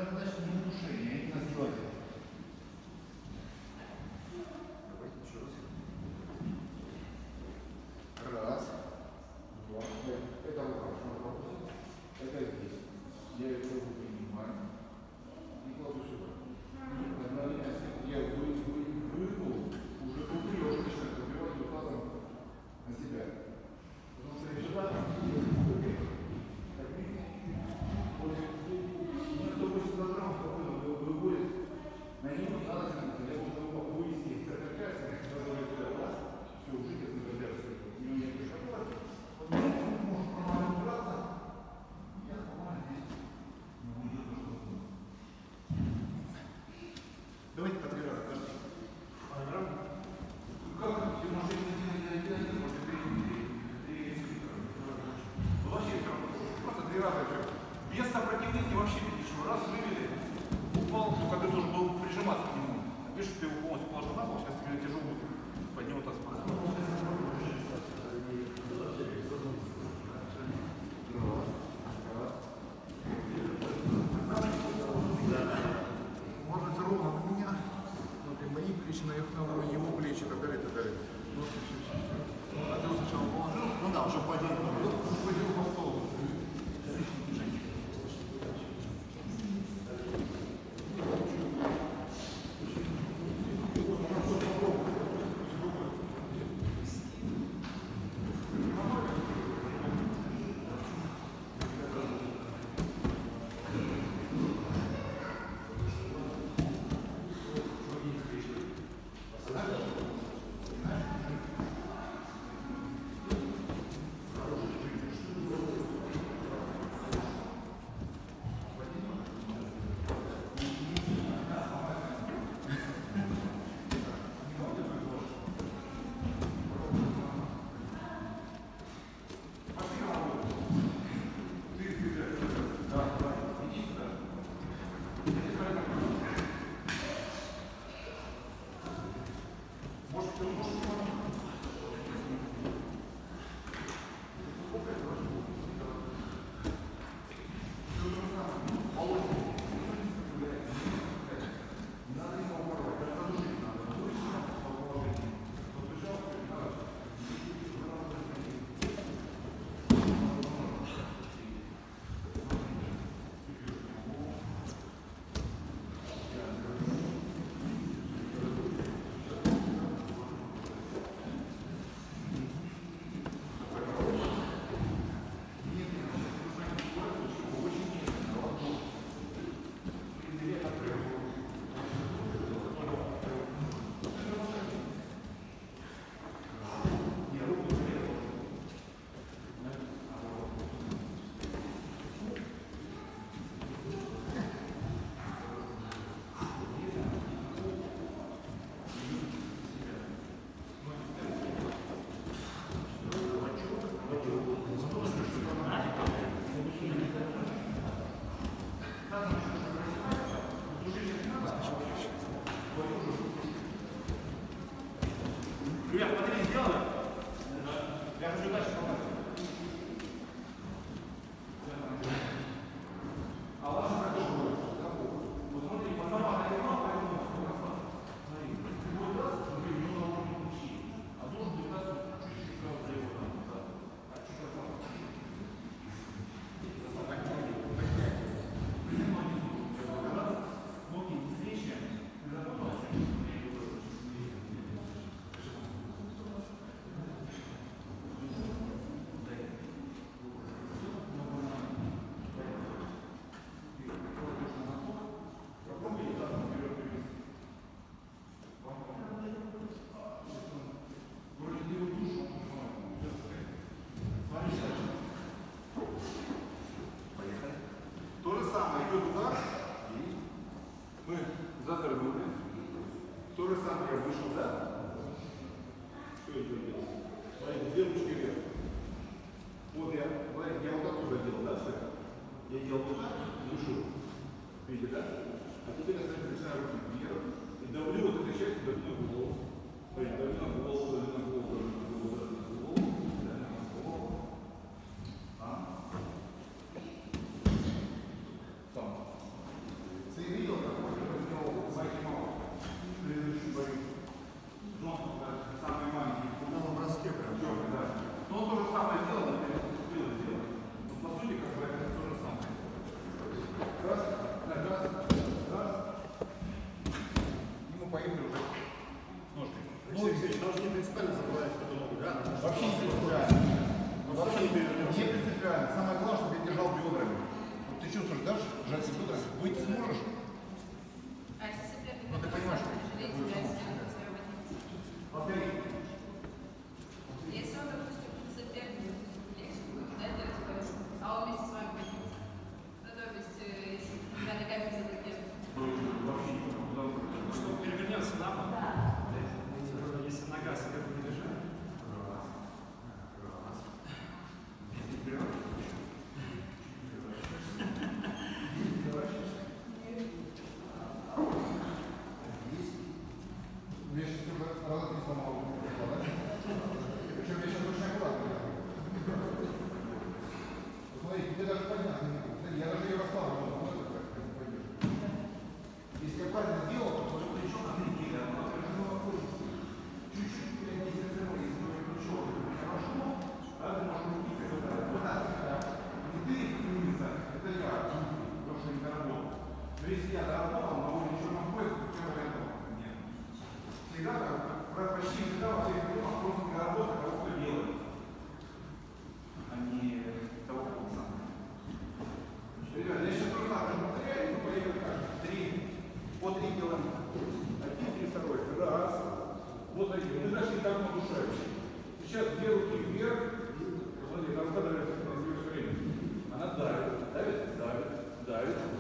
задача не удушение, а именно сделать. Давайте еще раз. Раз. Два. Это вот хорошо. Это здесь. Я эту руку принимаю. И кладу сюда. Я вынул, уже внутри, я уже начинаю забивать укладом на себя. Потому что я сюда, у меня 180 килограммов спокойно выводит. На нем надо тянуться. Я уже вывести, сопротивляется, как говорит, раз, все, уже не сопротивляется. У него нет шоколада. Вот он может нормально убраться. Я нормально здесь не будет что-то.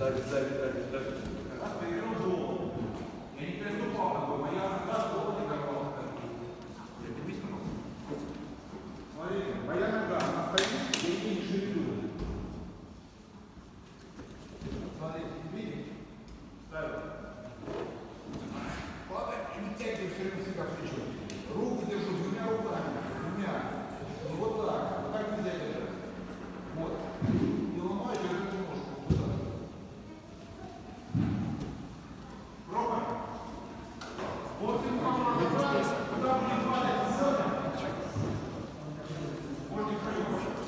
Давид, Давид, Давид, Давид. Раз перерыл, я не переступал ногой, моя нога тоже не давала. Я тебе письма носил. Смотри, моя нога, она стоит, я ей не шевелю. Смотри, видишь? Ставь. Падай и вытягивай все время себя плечо. Руку держу двумя руками. Двумя. Ну вот так. Вот так нельзя держать. Вот. И ломаю держать немножко. Вот так. Пробуем. Вот симптом разобрались. Куда будет падать? Вот не хочу.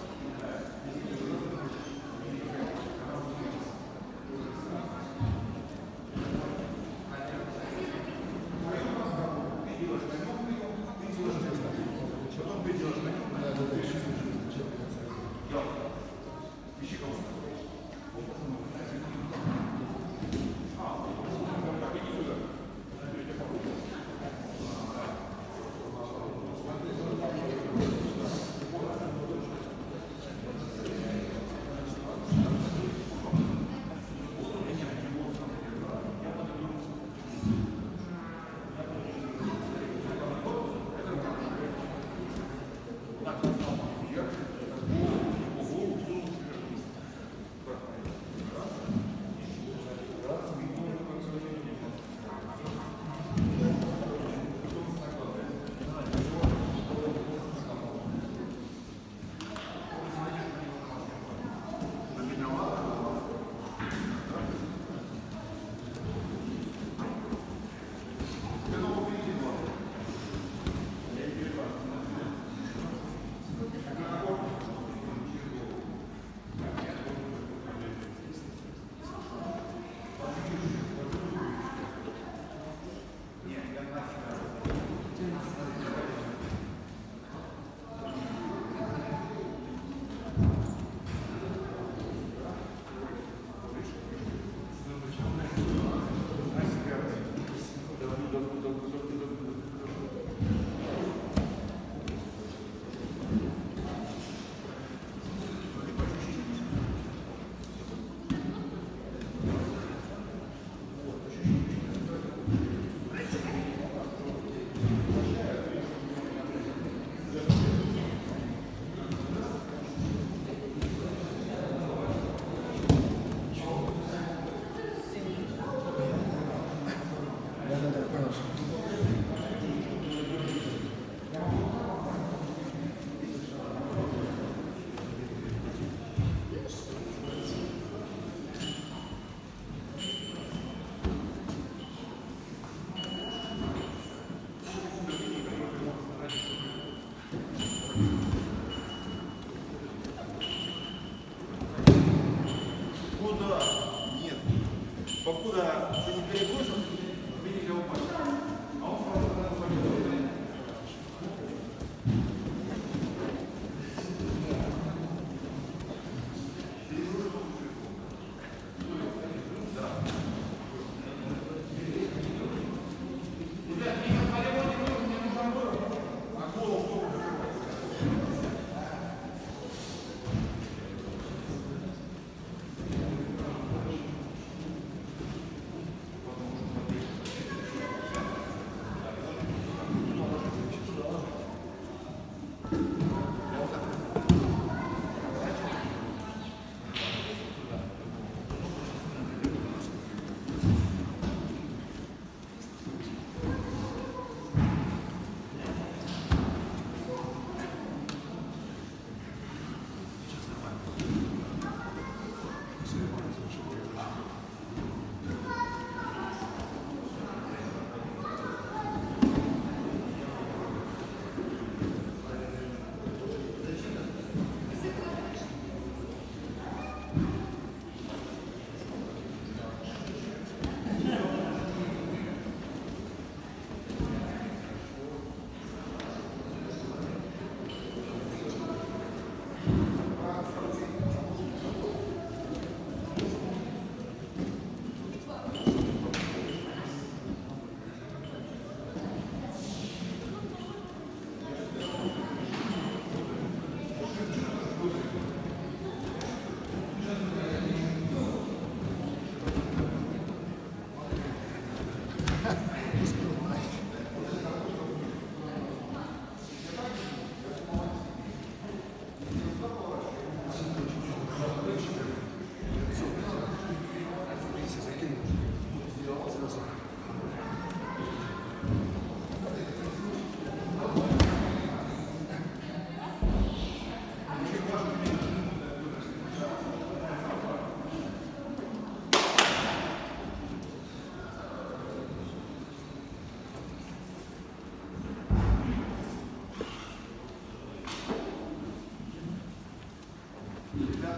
Покуда ты не перебросил, ты не взял пальцы. А он сразу надо победить.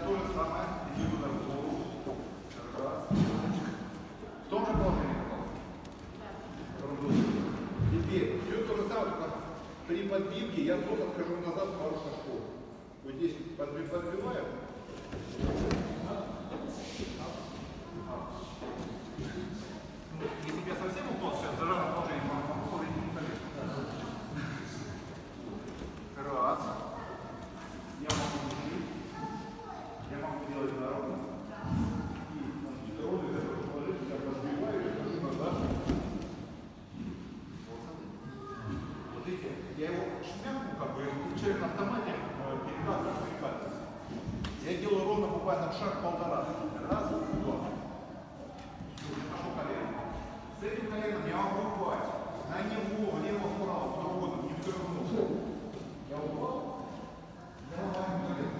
то же самое. Иди туда в голову. Раз. В том же положении. Теперь все то же самое, только при подбивке я просто отхожу назад пару шажков. Вот здесь подбиваю. Если я совсем упал сейчас, зажал положение, могу положить не колено. Раз. Я могу держать. Я могу делать ровно. И ровно из этого положения я подбиваю и хожу назад. Вот видите, я его шмякну, как бы, включаю на автомате, перекатываюсь. Я делаю ровно буквально шаг-полтора. Раз, два. Пошел колено. С этим коленом я могу упасть. На него, влево-вправо, куда угодно, мне все равно. Я упал, я ломаю колено.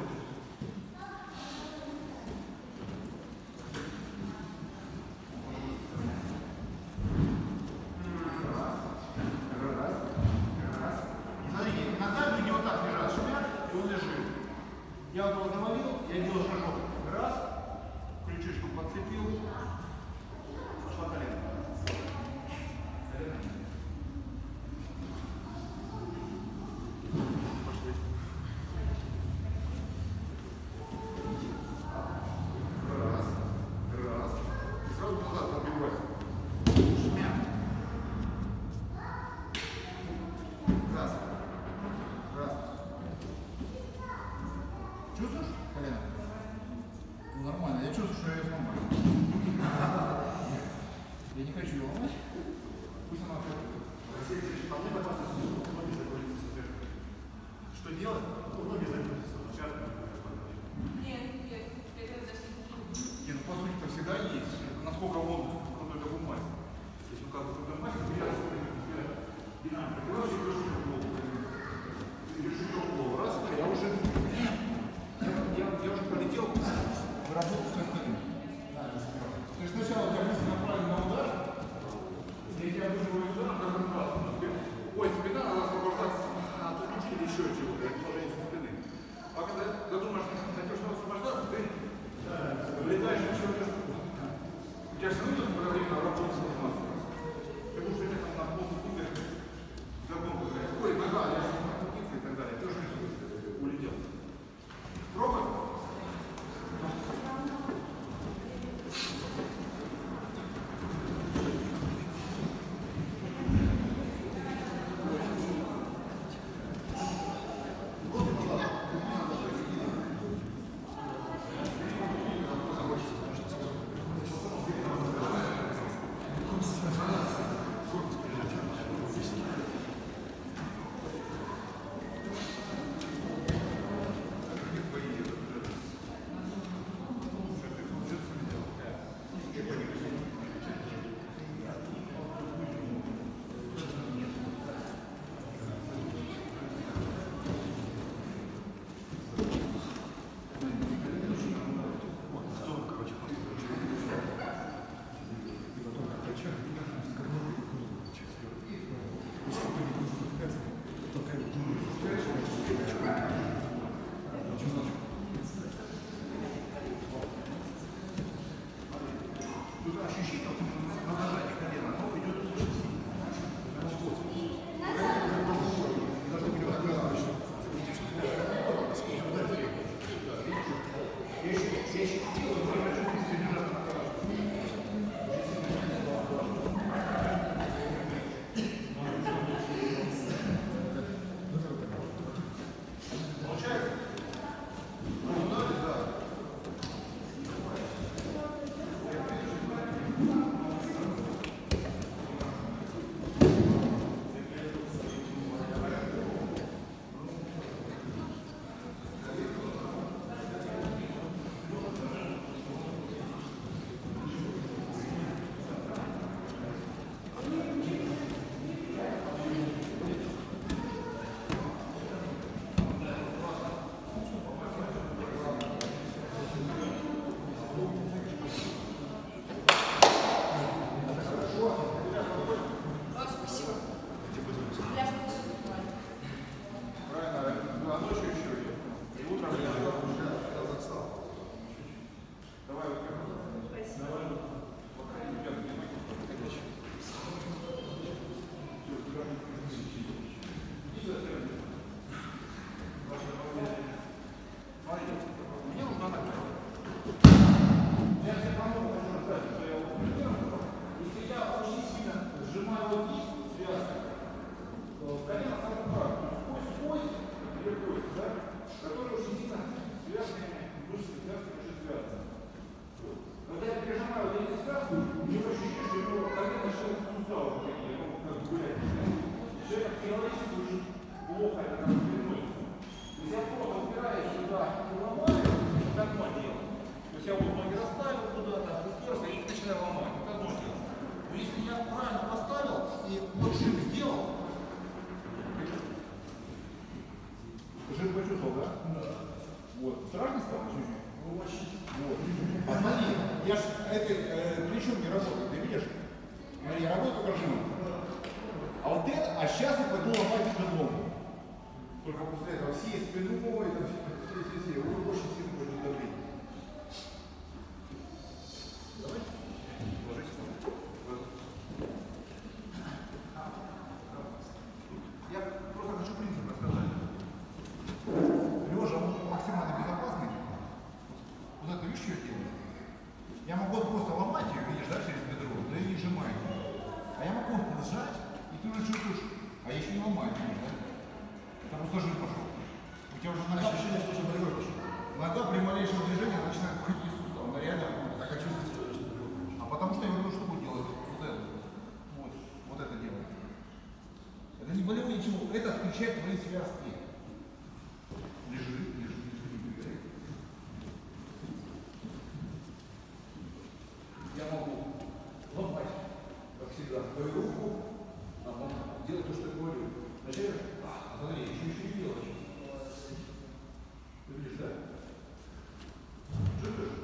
Смотрите, на табеле не вот так лежат, шмяк, и он лежит. Я вот его завалил, я делаю шажок. Раз, ключичку подцепил, пошла колено. Пошли. Раз. И сразу назад подбивать. Шмяк. Раз. Чувствуешь колено? Ну, нормально. Я чувствую, что я ее сломаю. Я не хочу его ломать. Пусть она что делать? Ноги загнутся. Нет, ну по сути-то всегда есть. Насколько он крутой такой мастер. Если он как крутой мастер, я прикрываюсь и держу голову. Держу голову. Раз, я уже полетел в работу своих колен. То есть сначала у тебя мысль направлена на удар, и я выживаю ударом, как он раз. Ой, спина, она освобождаться от ключи или еще чего-то, это положение со спины. А когда задумаешь, начнешь освобождаться, ты влетаешь в еще одну штуку. У тебя все равно идет параллельно работа с мастером. Ты будешь лететь там на полсекунды, загонку, ой, нога, я же не могу и так далее. Ты уже улетел. Пробуй. этой плечом не работает, ты видишь? Смотри, я работаю только жимом. А вот это, а сейчас я пойду ломать бедром. Только после этого всей спиной, там все, вы очень сильно будете давить. Давай. Ложись. Я просто хочу принцип рассказать. Лежа максимально безопасный. Вот это видишь, что я делаю? Я могу просто ломать ее, видишь, да, через бедро, да и не сжимать. А я могу сжать, и ты уже чувствуешь, а я еще не ломаю, видишь, да? Это просто жир пошел. У тебя уже нога, ощущение, что уже болевой пошел. Нога при малейшем движении начинает крутить сустав. Она реально так и чувствует, что болевой пошел. А потому что я говорю, что будет делать? Вот это. Вот это делает. Это не болевой ничего, это отключает твои связки. Лежи. Я могу ломать, как всегда, твою руку, а могу делать то, что я говорю. Вначале, смотри, еще не делаешь. Ты видишь, да? Чувствуешь?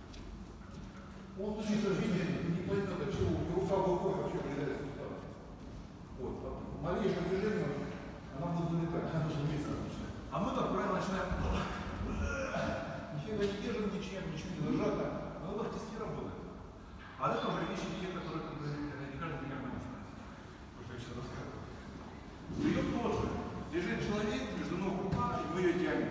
Он в случае сожжения не поймет, от чего рука в руках вообще вылетает сустав. Вот. Малейшее движение, она будет вылетать. Она же не обычно. А мы, как правило, начинаем нифига не держим ничем, ничего не зажато. Но ловко тиски работают. А это уже вещи, те, которые как бы, не каждый меня может знать. Потому что я сейчас рассказываю. Прием тот же. Лежит человек, между ног рука, и мы ее тянем.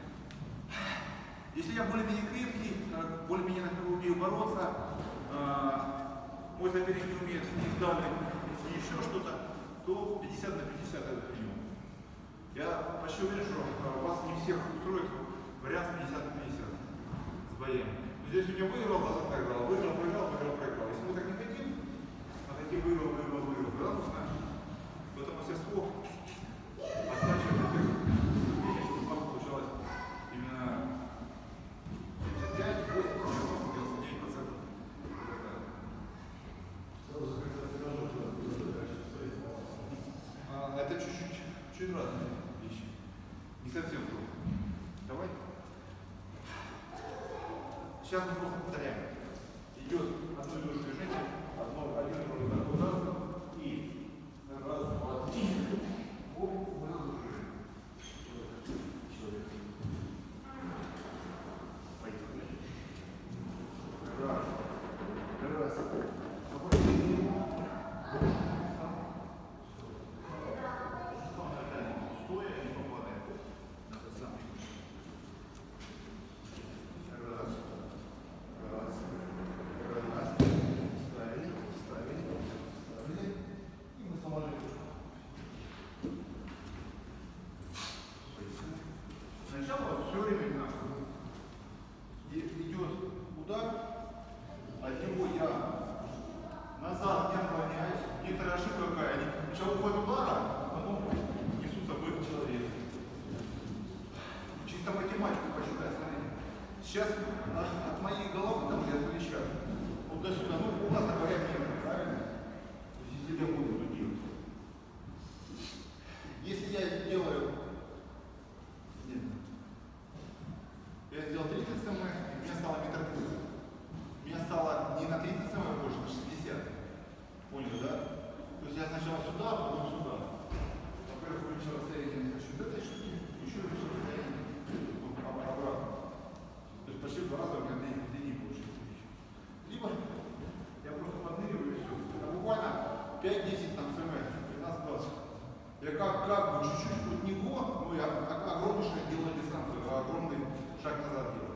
Если я более-менее крепкий, более-менее умею бороться, мой соперник не умеет не сдавливать, и еще что-то, то 50 на 50 этот прием. Я почти уверен, что вас не всех устроит вариант 50 на 50 с боями. Здесь у меня выиграл, проиграл, выиграл, проиграл. Если мы так не хотим, а такие выиграл, тогда нужно в это мастерство оттачивать до тех ступеней, чтобы у вас получалось именно 75, 80, 99%. Это чуть разные вещи. Не совсем то. Давай. Сейчас мы просто повторяем. Идет одно и то же движение, один и тот же раз, и раз, два, три. Поехали. Раз. Стоя и попадаем. Надо сам. Сначала все время идет удар, от него я назад не отклоняюсь. Некоторая ошибка какая, они сначала уходят удара, а потом несут с собой человека. Чисто математику посчитать, смотрите. Сейчас от моей головы, там где от плеча, вот до сюда, ну, образно говоря, метр, правильно? То есть если я буду это делать. Если я делаю, я сделал 30 см, и у меня стало метр 30. У меня стало не на 30 см больше, на 60. Поняли, да? То есть я сначала сюда, потом сюда. Во-первых, увеличил расстояние не хочу этой штуки, еще увеличил расстояние обратно. То есть почти в 2 раза у меня длиннее получилось. Либо я просто подныриваю и все. Это буквально 5-10 см, 15-20. Я как бы чуть-чуть от него, ну я огромный шаг делаю дистанцию, огромный шаг назад делаю.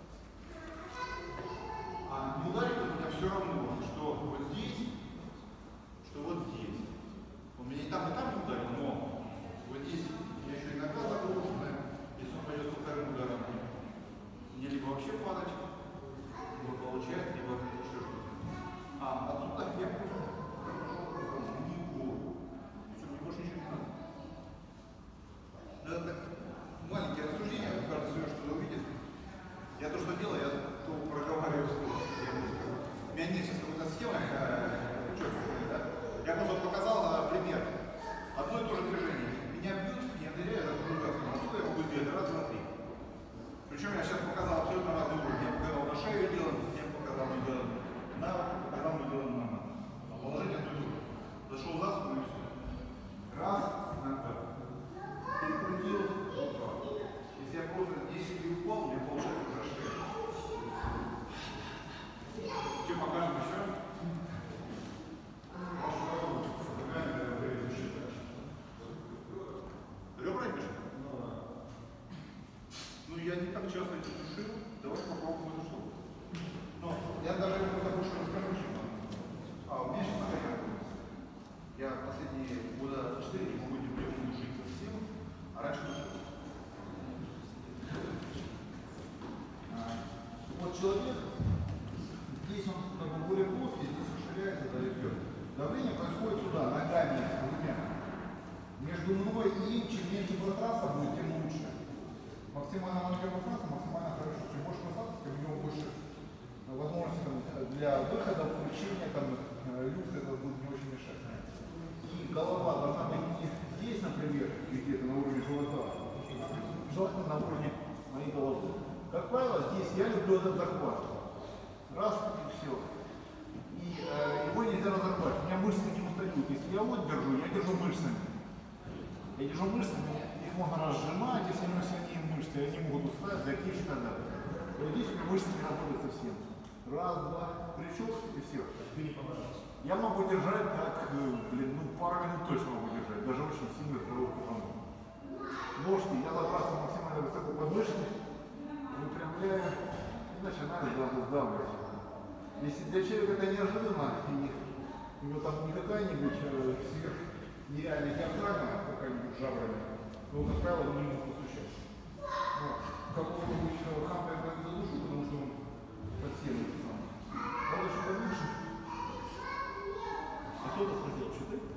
А не ударит у меня все равно, что вот здесь, что вот здесь. Он меня и там не ударил, но вот здесь я еще и нога загруженная. Если он пойдет со вторым ударом, мне либо вообще падать, либо получать, либо еще что-то. А отсюда я просто в него. Все, мне больше ничего не надо. Это так маленькие рассуждения, каждый себе что-то увидит. Я то, что делаю, я то проговариваю вслух. У меня нет сейчас какой-то схемы четкой, да? Я просто показал пример. Одно и то же движение. Меня бьют, я ныряю, отсюда я могу сделать раз, два, три. Причем я сейчас показал абсолютно разный уровень. Я показал на шею делать, я показал не делать человек, здесь он как бы более плоский, здесь расширяется, да, идет. Давление происходит сюда, ногами, двумя. Между мной и им, чем меньше пространства будет, тем лучше. Максимально маленькое пространство, максимально хорошо. Чем больше пространства, тем у него больше возможностей для выхода, включения, люфт это будет не очень мешать. И голова должна быть не здесь, например, где-то на уровне живота, желательно на уровне моей головы. Как правило, здесь я люблю этот захват. Раз и все. И его нельзя разорвать. У меня мышцы не устают. Если я вот держу, я держу мышцами. Я держу мышцами, их можно разжимать, если у меня сильнее мышцы, они могут устать, закинуть и так далее. Вот здесь у меня мышцы не работают совсем. Раз, два, крючок и все. Я могу держать так, пару минут точно могу держать, даже очень сильно второго купану. Ножки я забрасываю максимально высоко под мышцы, выпрямляю и начинаю сдавливать. Если для человека это неожиданно, и у него там не какая-нибудь нереальная диафрагма, какая-нибудь жабрами, то, как правило, он не может постучать. Какого-нибудь хампа я не задушу, потому что он совсем не сам. Он еще побольше. А кто это спросил? Что ты?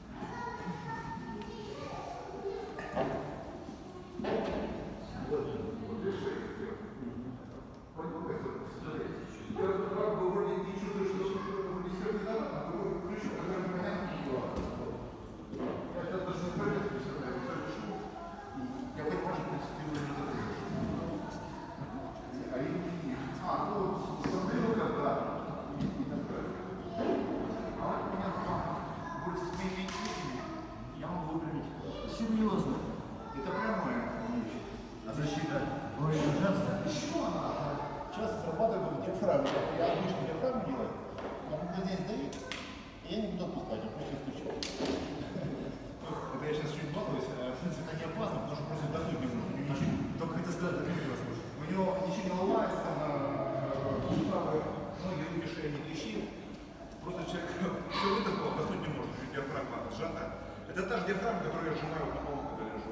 Серьезно. Это прямая вещь. А защита? Еще она часто срабатывает диафрагма. Я обычно диафрагму делаю, я буду здесь давить, и я не буду отпускать, я просто стучу. Это я сейчас чуть балуюсь, в принципе это не опасно, потому что просто вдохнуть не можно. Только хотел сказать, вдохнуть невозможно. У него ничего не ломается, там суставы, ноги, руки, шея не трещит. Просто человек все выдохнул, вдохнуть не может, диафрагма сжата. Это та же диафрагма, которую я сжимаю на полу, когда лежу.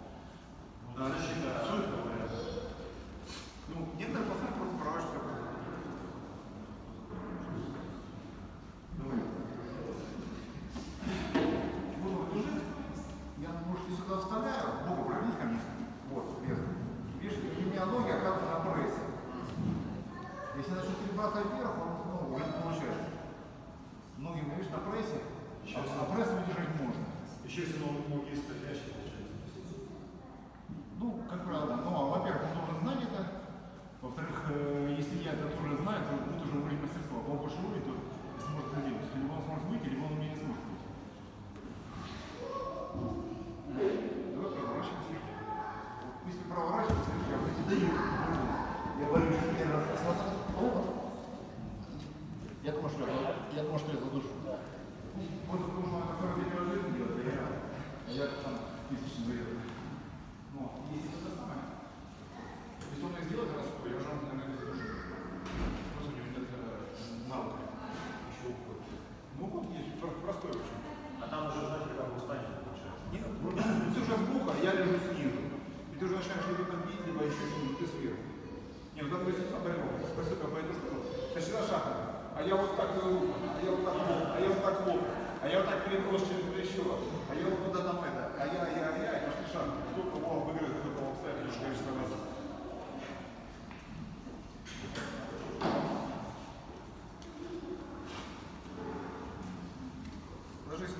Ну, некоторые пацаны просто проворачиваются. Вот он лежит, я, может, сюда вставляю, боком провернись ко мне. Вот, вверх. Видишь, у меня ноги оказываются на прессе. Если я начну перебрасывать вверх, он не получается. Ноги, видишь, на прессе, а пресс выдержать можно. Еще если ноги стоящие, получается. Ну, как правило, но, во-первых, он должен знать это. Во-вторых, если я это тоже знаю, то будет уже уровень мастерства. Он больше уровень, то сможет это делать. Либо он сможет выйти, либо он у меня не сможет выйти. Давай проворачивайся. Если проворачиваться, я просто даю. Я боюсь, что я раз смотрю. Я думаю, что я задушу. Вот нужно такое видео делать, а я там тысячи заеду. Но если это самое, если он это сделает раз, то я уже, наверное, не задушу. Просто у него нет навыка. Еще уход. Ну вот есть, простой очень. А там уже ждать, когда вы устанете, получается? Нет, ты уже сбоку, а я лежу снизу. И ты уже начинаешь либо там бить, либо еще что-нибудь, ты сверху. Нет, ну там говорится, что по-любому, спасибо по эту штуку. Это всегда шахматы. А я вот так ловлю, а я вот так ловлю, а я вот так ловлю. А я вот так переброс через плечо, а я вот туда там это, а я, и пошли шаг. Кто кого выиграет, кто кого вставит, лишь количество разов. Ложись.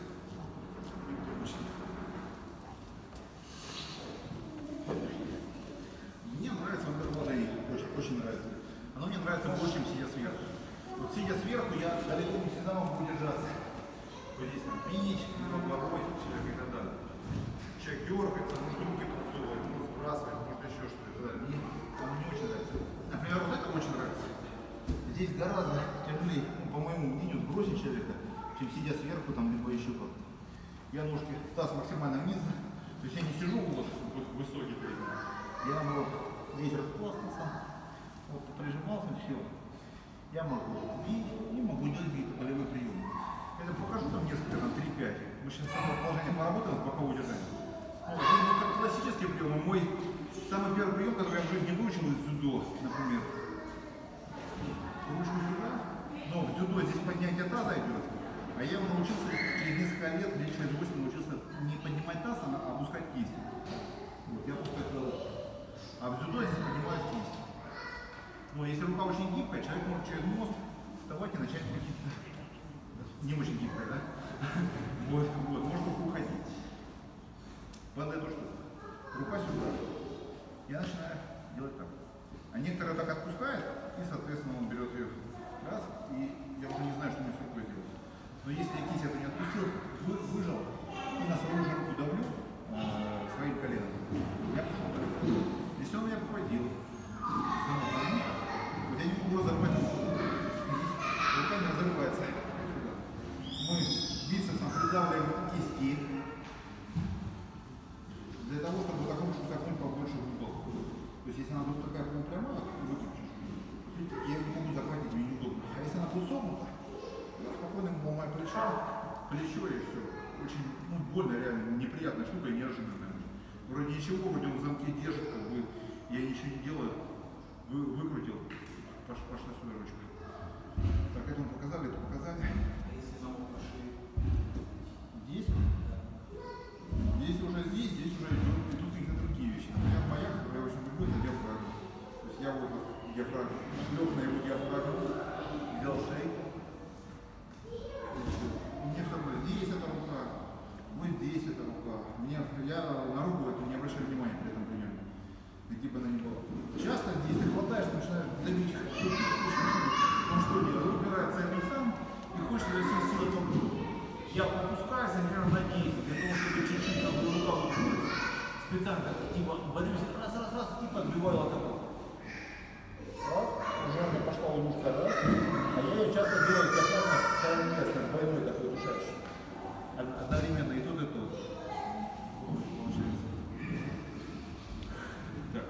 Мне нравится вот это положение, очень нравится. Оно мне нравится больше, чем сидя сверху. Вот сидя сверху, я далеко не всегда могу удержаться. Вот здесь там пить, головой, человек и так далее. Человек дергается, может руки подсовывать, может сбрасывать, может еще что-то. Мне оно не очень нравится. Например, вот это очень нравится. Здесь гораздо тяжелее, по моему мнению, сбросить человека, чем сидя сверху, там, либо еще как-то. Я ножки, таз максимально вниз, то есть я не сижу вот высокий перед ним. Я наоборот здесь распластался, вот прижимался, все. Я могу бить и могу делать какие-то болевые приемы. Я покажу там несколько, там 3-5. Мы сейчас с этого положения поработаем с боковой держанием. Вот, это как классический прием. Мой самый первый прием, который я в жизни выучил из дзюдо, например. ручку сюда, но в дзюдо здесь поднятие таза идет, а я научился через несколько лет, лет через 8 научился не поднимать таз, а опускать кисть. Вот, я опускаю голову. А в дзюдо здесь поднимаю кисть. Но если рука очень гибкая, человек может через мост вставать и начать крутиться. Не очень гибкая, да? Вот, может руку уходить. Под эту штуку. Рука сюда. Я начинаю делать так. А некоторые так отпускают, и, соответственно, он берет ее раз, и я уже не знаю, что мне с рукой делать. Но если я кисть эту не отпустил, выжал, и на свою же руку давлю своим коленом, я пошел дальше. Если он меня попадил, вот я не могу разорвать руку. Рука не разрывается. Мы бицепсом придавливаем кисти для того, чтобы загнуть побольше в угол. То есть, если она вот такая прямая, выключишь, я не могу захватить, мне неудобно. А если она согнута, я спокойно ломаю плечо и все. Очень больно, реально неприятная штука и неожиданная. Вроде ничего, вроде он в замке держит, как бы я ничего не делаю, выкрутил, пошла сюда ручка. Так, это мы показали, это показали. А если замок на шее? Здесь? Здесь уже идет, и тут какие-то другие вещи. Например, моя, которую я очень люблю, это диафрагма. То есть я вот диафрагму, лег на его диафрагму, взял шейку. Мне все равно, здесь эта рука, вот здесь эта рука. Я на руку эту не обращаю внимания при этом примерно. Где бы она ни была. Часто здесь ты хватаешь, начинаешь давить. Он что делает? Упирается этим сам и хочет все силы толкнуть. Я попускаюсь, например, на 10, для того, чтобы чуть-чуть там рука специально типа борюсь, раз, и подбиваю локоток. Раз, уже она пошла немножко раз, а я ее часто делаю диафрагмой совместно, двойной такой душащий. Одновременно и тот, и тот. Получается. Так.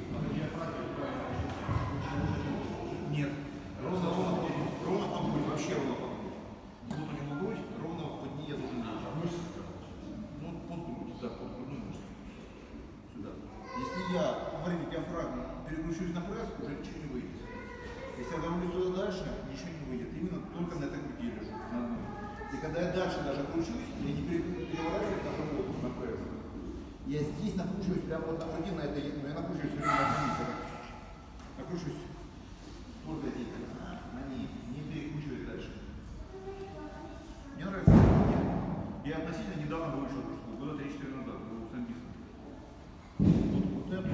Нет. Ровно под грудь, вообще ровно под грудь. Вот у него грудь, ровно под ней я должен делать. Ну, под грудь, да, под грудную мышцу. Сюда. Если я во время диафрагмы переключусь на пресс, уже ничего не выйдет. Если я давлю сюда дальше, ничего не выйдет. Именно только на этой груди лежу, на одной. И когда я дальше даже кручусь, я не переворачиваюсь на живот, на пресс. Я здесь накручиваюсь прямо вот на груди, на этой, но я накручиваюсь все время на низ. Накручиваюсь только здесь, на ней, не перекручиваюсь дальше. Мне нравится. Я относительно недавно выучил эту школу, года 3-4 назад, был самбистом. Вот это.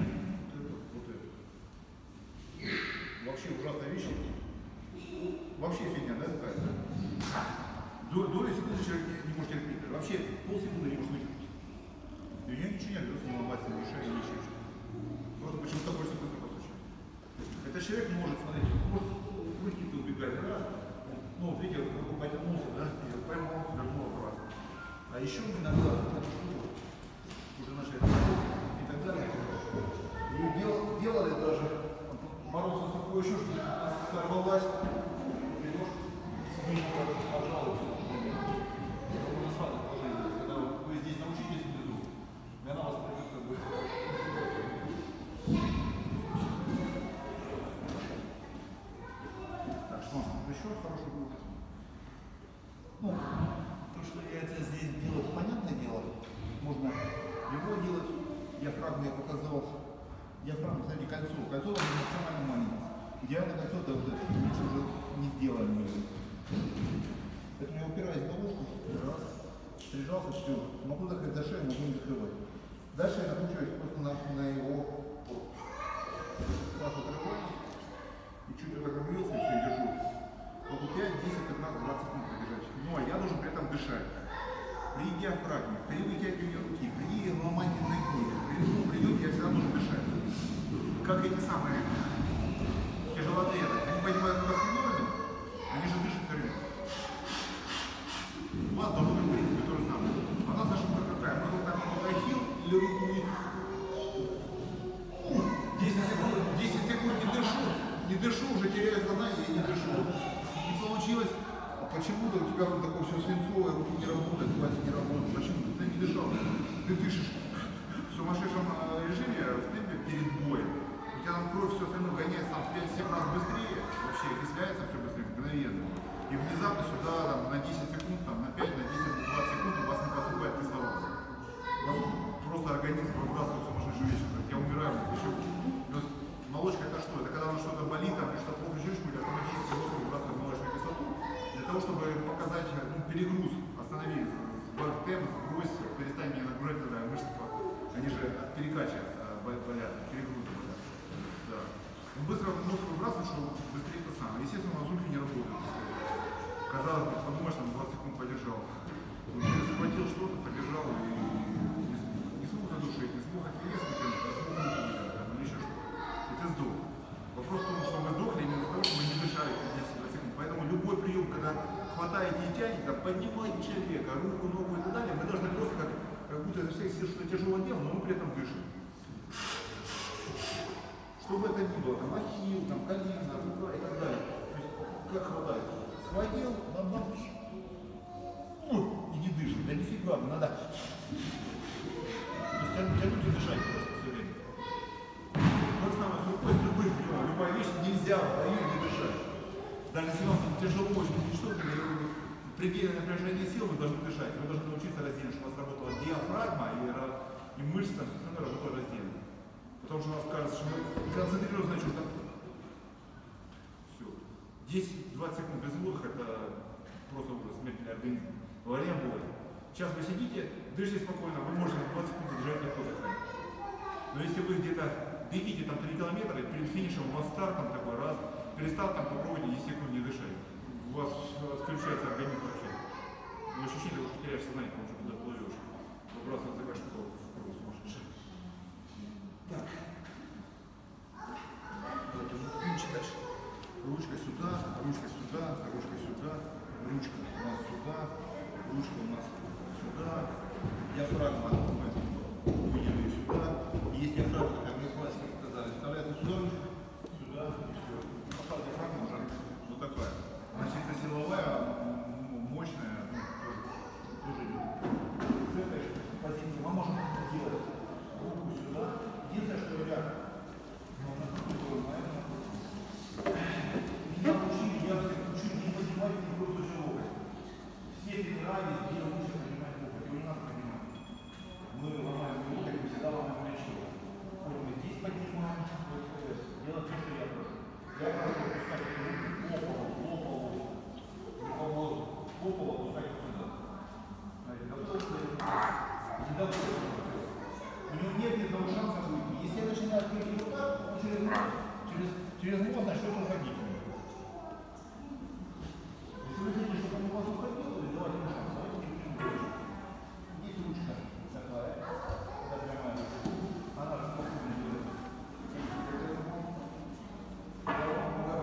Вообще ужасная вещь. Вообще фигня, да, какая-то? Доли секунды человек не может терпеть. Вообще полсекунды не может вытерпеть. И у нее ничего не обидно, не ломается, не мешает, не еще что-то. Просто почему-то больше быстро постучать. Этот человек может, смотрите, может крутиться, убегать раз. Ну, вот видите, руку потянулся, да, и поймал, вернул обратно. А еще иногда уже начали и так далее. И делали даже, боролся с рукой еще, что сорвалась. Пожалуйста. Когда вы здесь научитесь внизу, и она вас придет как бы. Так, что еще хороший будет? Ну, то, что я это здесь делаю, понятное дело. Можно его делать. Диафрагму я показал. Диафрагма, кстати, кольцо. Кольцо максимально маленькое. Идеальное кольцо это вот это. Лучше уже не сделаем. Поэтому я упираюсь в головку, раз, прижался, все. Могу закрыть за шею, могу не закрывать. Дальше я накручиваюсь просто на его раз отрываю. И чуть округлился, и все, держу. Могу 5, 10, 15, 20 минут подержать. Но я должен при этом дышать. При диафрагме, при вытягивании руки, при ломании ноги, при любом приеме я всегда должен дышать. Как эти самые тяжелоатлеты. Они понимают, куда феномен, они же дышат все время. У вас должно быть, в принципе, то же самое. А у нас ошибка какая? Мы вот так вот ахилл или руку 10 секунд не дышу, уже теряю сознание и не дышу. Не получилось. А почему-то у тебя вот такое все свинцовое, руки не работают, пальцы не работают. Почему? Ты не дышал. Ты дышишь в сумасшедшем режиме, в темпе перед боем. У тебя там кровь все остальное гоняется 5-7 раз быстрее, вообще окисляется. того, чтобы показать перегруз, останови, темп, сбрось, перестань меня нагружать, когда мышцы, они же от перекача болят, перегруза болят. Да. Он быстро мозг выбрасывает, что быстрее это самое. Естественно, на звуке не работает. Казалось бы, подумаешь, там 20 секунд подержал. Схватил что-то, подержал и не смог задушить, не смог отвес вытянуть, не смог или еще что-то. И ты сдох. Вопрос в том, что мы сдохли именно из-за того, что мы не дышали 10 секунд. Поэтому любой прием, когда хватаете и тянете, поднимаете человека, руку, ногу и так далее, мы должны просто как будто из всех сил что-то тяжело делаем, но мы при этом дышим. Что бы это ни было, там ахилл, там колено, рука и так далее. То есть, как хватает? Схватил, набрал, и не дышит. Да нифига, надо. То есть тянуть и дышать просто все время. То же самое с рукой, с любым приемом. Любая вещь нельзя вдвоем не дышать. Даже если вам тяжело очень или что-то, предельное напряжение сил, вы должны дышать. Вы должны научиться раздельно, чтобы у вас работала диафрагма и мышцы там все равно работают раздельно. Потому что у нас кажется, что мы концентрируемся на чем-то. Все. 10-20 секунд без воздуха это просто смертельный организм. Во время боли. Сейчас вы сидите, дышите спокойно, вы можете 20 секунд задержать легко дыхание. Но если вы где-то бегите там 3 километра, и перед финишем у вас старт там такой раз, перед стартом попробуйте 10 секунд не дышать. У вас отключается организм вообще. Но ощущение того, что теряешь сознание, потому что куда плывешь. Выбрасывается такая штука в круг сумасшедшая. Так. Давайте ручка дальше. Ручка сюда, ручка сюда, ручка сюда, ручка у нас сюда, ручка у нас сюда. Диафрагма мы выделили сюда. Есть диафрагма, как мы в классике показали. Вставляется сюда ручка, сюда и все. Пошла диафрагма уже вот такая. Она чисто силовая, мощная, тоже идет. С этой позиции мы можем делать руку сюда. Единственное, что ребята, меня учили, я чуть не поднимать не просто локоть. Все тренировки здесь лучше поднимать локоть, его не надо поднимать. Мы ломаем локоть, мы всегда ломаем плечо. Вот мы здесь поднимаем, делать то, что я прошу. Я прошу опускать руку по полу, по воздуху, по полу опускать сюда. Не допустим. У него нет ни одного шанса выйти. Если я начинаю открыть вот так, то через мост начнет уходить. Если вы хотите, чтобы он у вас уходил, то давайте ему шанс. Есть ручка такая, это прямая ручка. Она же спокойно делает.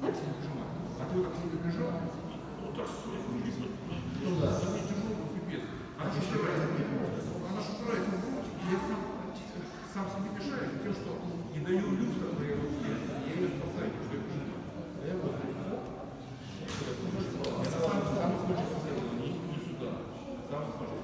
так сильно прижимать. А ты вот так сильно прижал, вот так стоит, ну да, это тяжелый пипец. Она же упирается в грудь, и я сам себе мешаю тем, что не даю люфта моей руке, я ее спасаю, что я прижимаю. А я вот я на самом случае сделал, не сюда, сам скажу.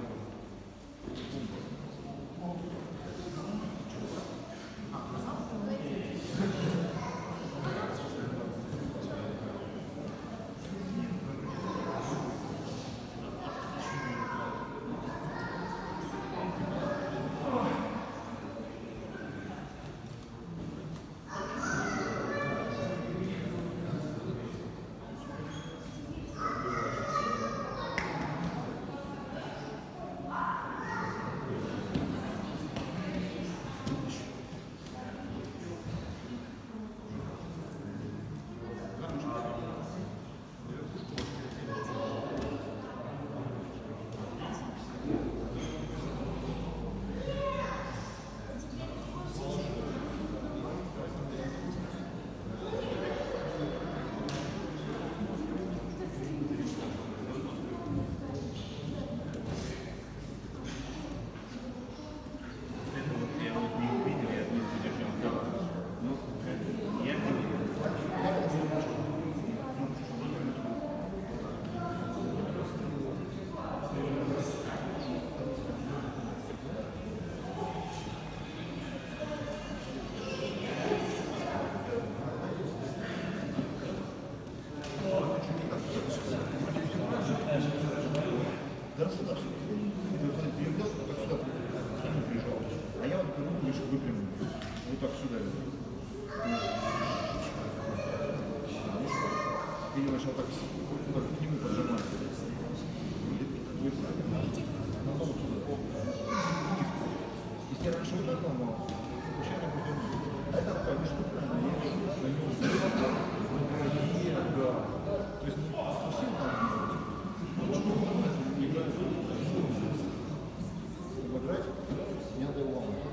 Да, сюда. Перевел, так сюда прижал. А я вот эту руку лишь выпрямил. Вот так сюда. Ты не начал так к нему поджимать. Ну, вот сюда. Если я раньше вот так ломал, сейчас я буду. А это так, видишь, то есть совсем обыграть, не надо его ломать.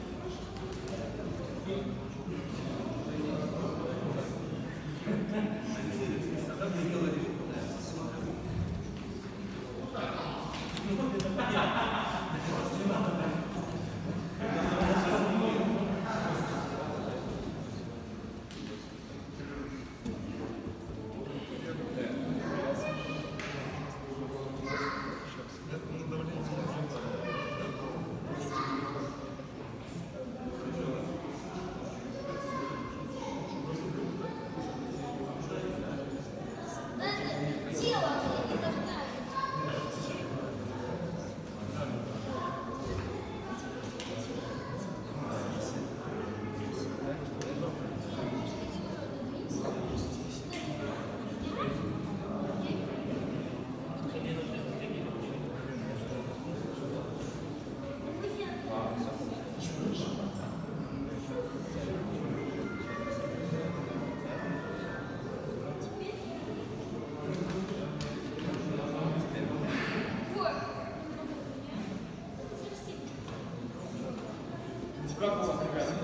Как у вас, ребята?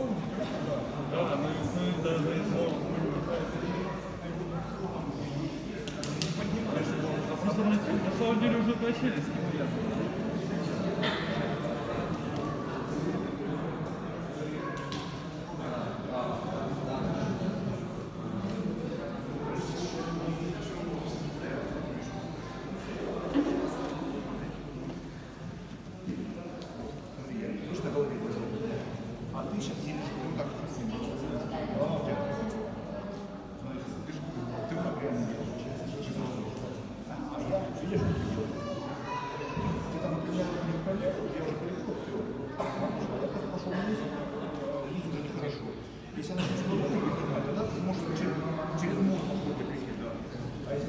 Да, мы даже просто на самом деле уже начали с него. Если она чуть глубоко поднимает, тогда ты сможешь через мозг попробовать прийти. А если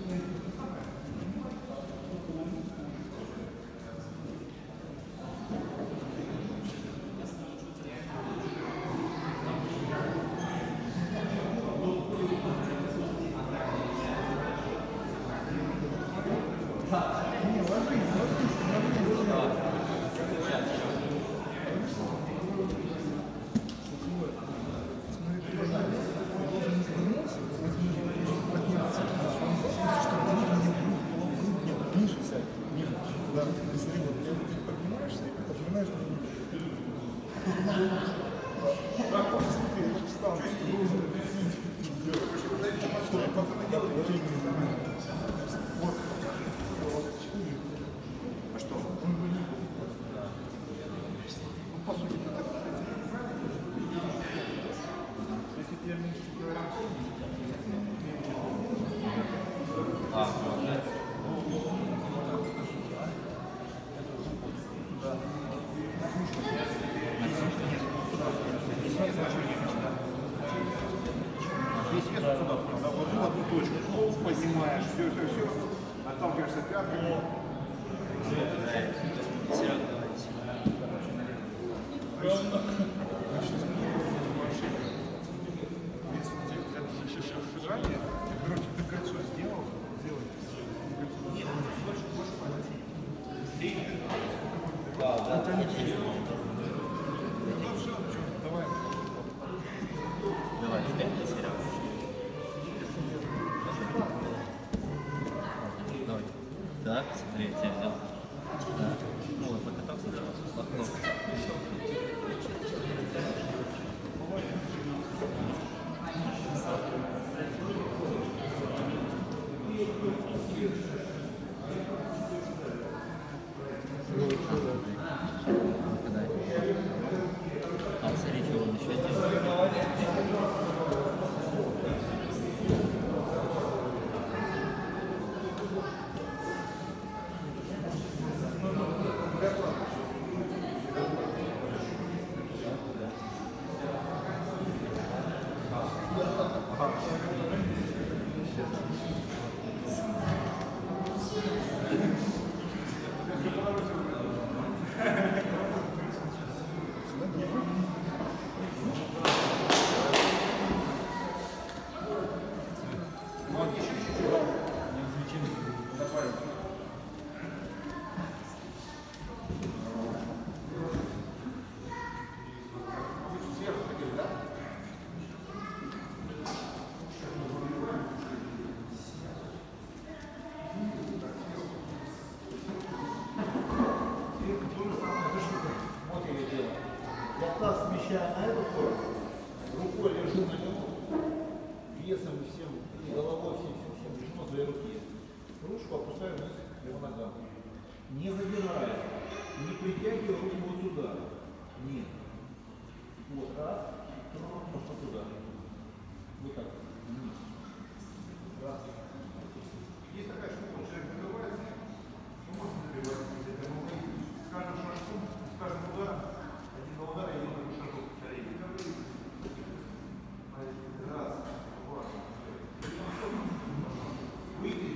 поднимаешь, все, отталкиваешься пятками. Содержание, короче, ты кольцо сделал, нет, больше да. Ну все, давай. Давай, Серега. Давай. Так, смотри, я тебя взял. Да. Ну, вот покатался для вас, усмахнул. А, смотри, что он еще делает. Смещаю на эту сторону, рукой лежу на него, весом всем, головой всем лежу на своей руке. Ручку опускаю вниз к его ногам. Не задираю, не притягиваю руку вот сюда. Нет. Вот раз, пошел туда. Вот так. Вниз. Раз. Есть такая штука, человек забивается, ну можно забивать, с каждым шажком, с каждым ударом. Один удар я делаю шажок. Раз, два, выйти.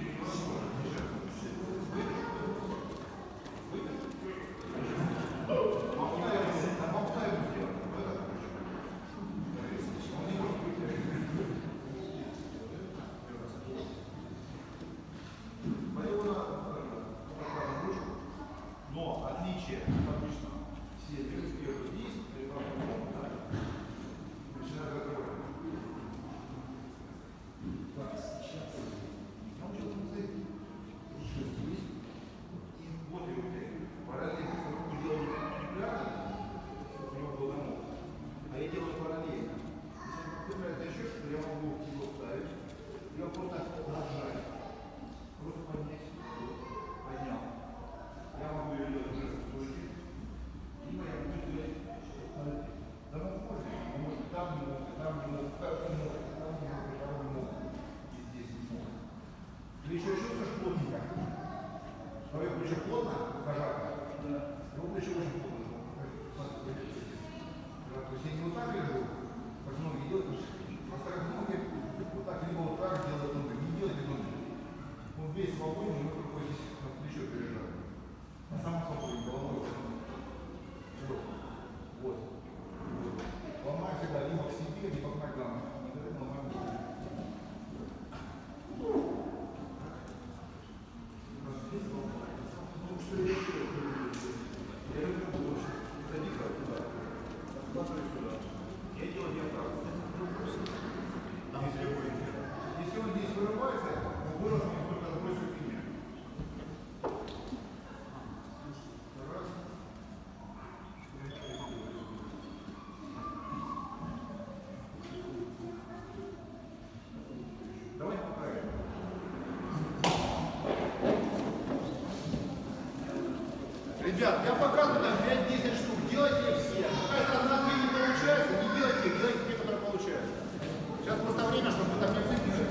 Ребят, я показываю там 5-10 штук. Делайте их все. Какая-то одна-две не получается, не делайте их, делайте те, которые получаются. Сейчас просто время, чтобы вы там не цепили.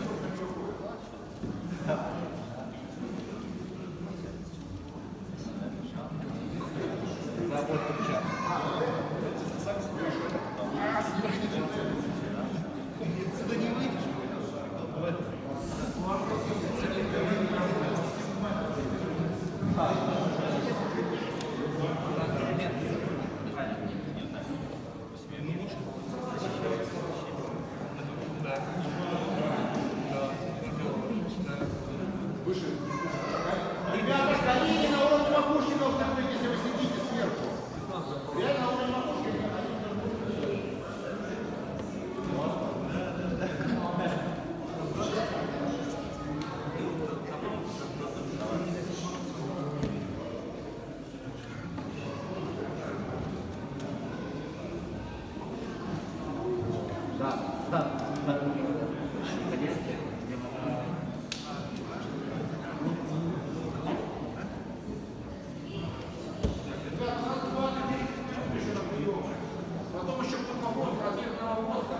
Отсюда не выйдешь. Ребята, колени на уровне макушки должны быть, если вы сидите сверху. Реально на уровне макушки. Потом еще будет вопрос размерного мозга.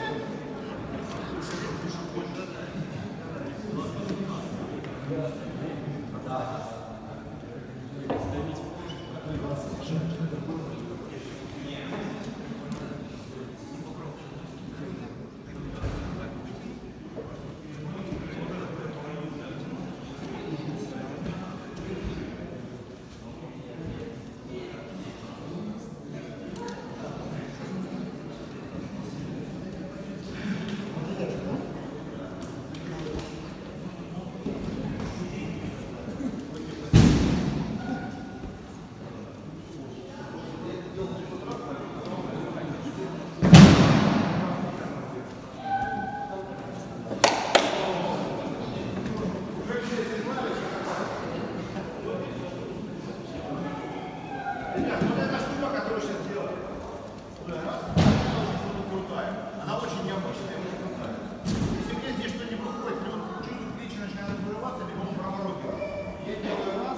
Да. Ребят, вот эта штука, которую сейчас делали, она очень крутая. Она очень необычная и очень крутая. Если мне здесь что-нибудь выходит, или он чувствует, плечи начинают вырываться, либо он наоборот делает. Я делаю раз,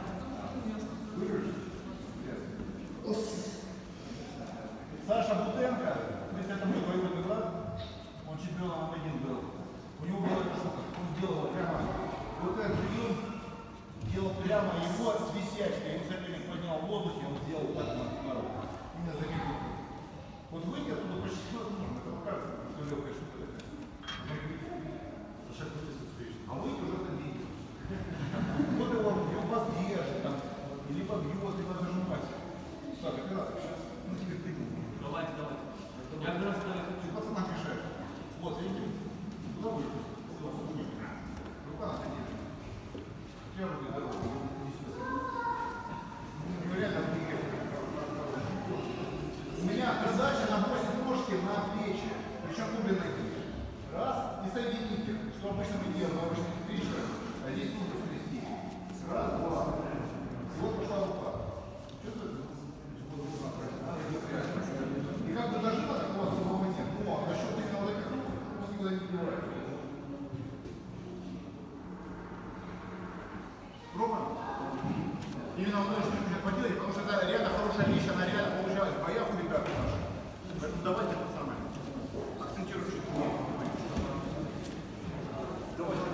Саша Бутенко, это мой двоюродный брат, он чемпионом М1 был. У него была эта штука, он делал прямо, вот этот прием делал прямо его с висячкой, его соперник поднял в воздухе, он сделал так на руку. Именно закрепил. Вот выйти оттуда почти невозможно, это кажется, что легкая штука такая. А выйти уже забить. Вот его вас держит, там, или побьет, либо зажимать. Так, как раз сейчас, ну теперь ты. Давайте. Я как раз давайте. Ты пацанам мешаешь. Вот, видите? Куда выйти? Рука на держит. Я руки дорогу. Реально приехали. У меня задача набросить ножки на плечи, причем обе ноги. Раз, и соединить их, что обычно мы делаем на обычных встречах, а здесь нужно скрестить. Раз, два. Вот пошла рука. Чувствуете? И как бы зажима такого особого нет. Но насчет именно вот этих рук, он никуда не девается. Рома, именно вот это что поделать, потому что это реально хорошая вещь, она реально получалась в боях у ребят наших. Поэтому давайте это самое. Акцентируем чуть больше. Давайте.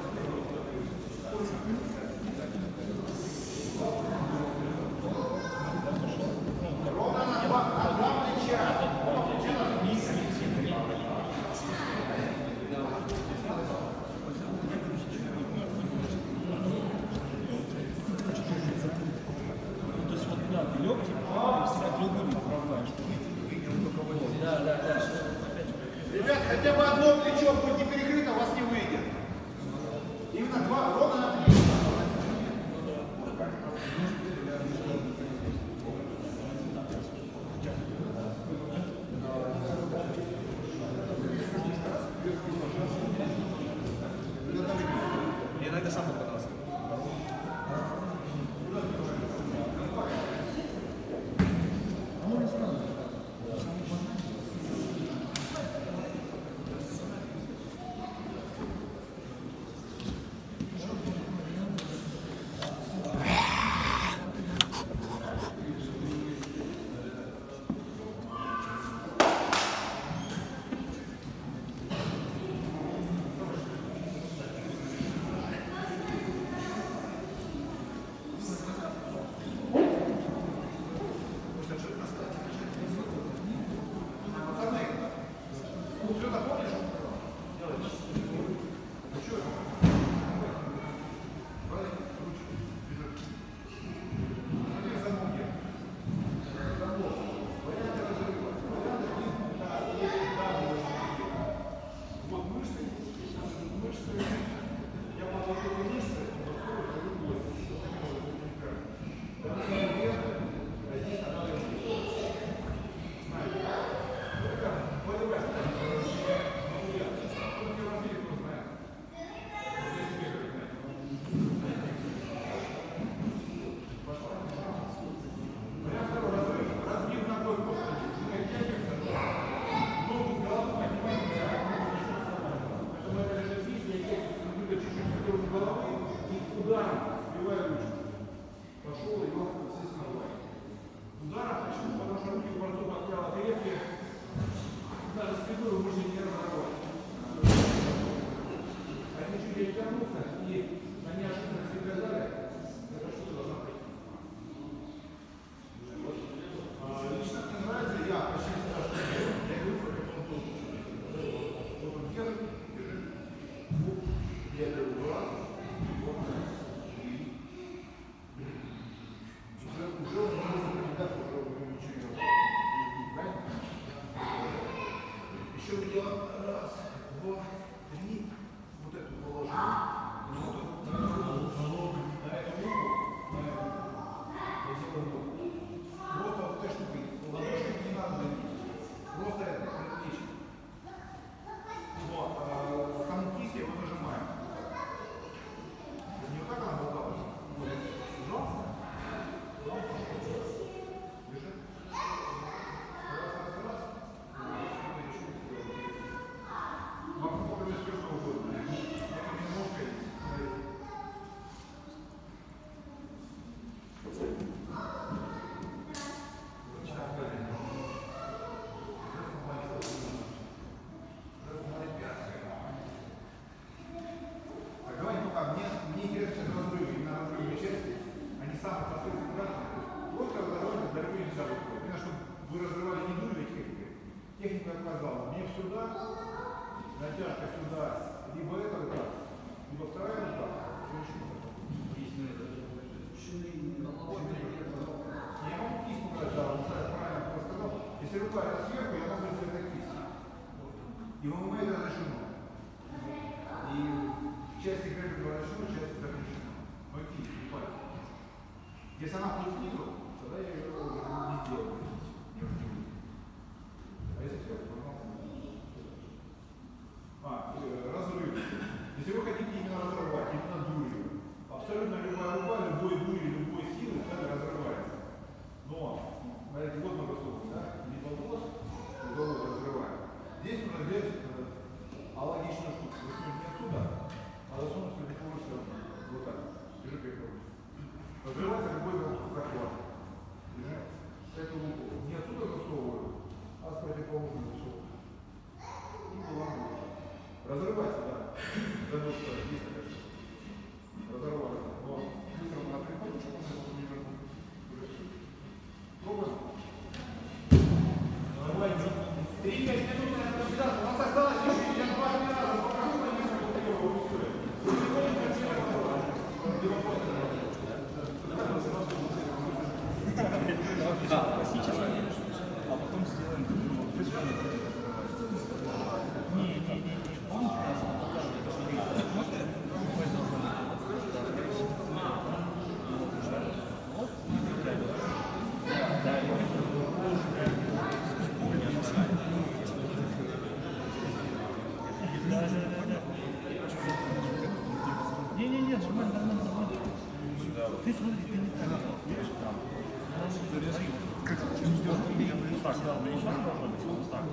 Ровно на два плеча. Легкий, всегда другими управляешь. Да. Ребят, хотя бы одно плечо будет не перекрыто, у вас не выйдет. Именно два, ровно на плечо. Я иногда сам попадался. Если рука сверху, я могу сделать так кисть. И вымывает разрешено. И части гребли разрешено, части запрещено. Но кисть, не пальцы. Если она будет снизу, тогда я ее не сделаю. Не удивлю. А если сверху, то разрыв. Если вы хотите именно разрывать, именно дурью, абсолютно любая рука, любой дури, любой силы разрывается. Но, смотрите, вот мы рассуждаем, да? Не подвоз, не разрываем. Здесь нужно сделать алогичную штуку. Вы смотрите отсюда, а засунуть в любую сторону. Вот так. Держи как руку. Разрывается любой захват. Держи. Эту руку не отсюда засовываю, а с противоположной засовываю. И была рука. Разрывается, да. Забыл, что есть такая штука. Разорвали. Но быстро надо приходить, чтобы он не вернул. Пробуем. Давайте. 3-5 минут на кандидат. У нас осталось еще, я 2 раза покажу, но не смогу такого устроить. Да, сейчас, а потом сделаем. Не. Не, нормально. Ты смотри, ты не так. Как так, да, сейчас должно быть вот так.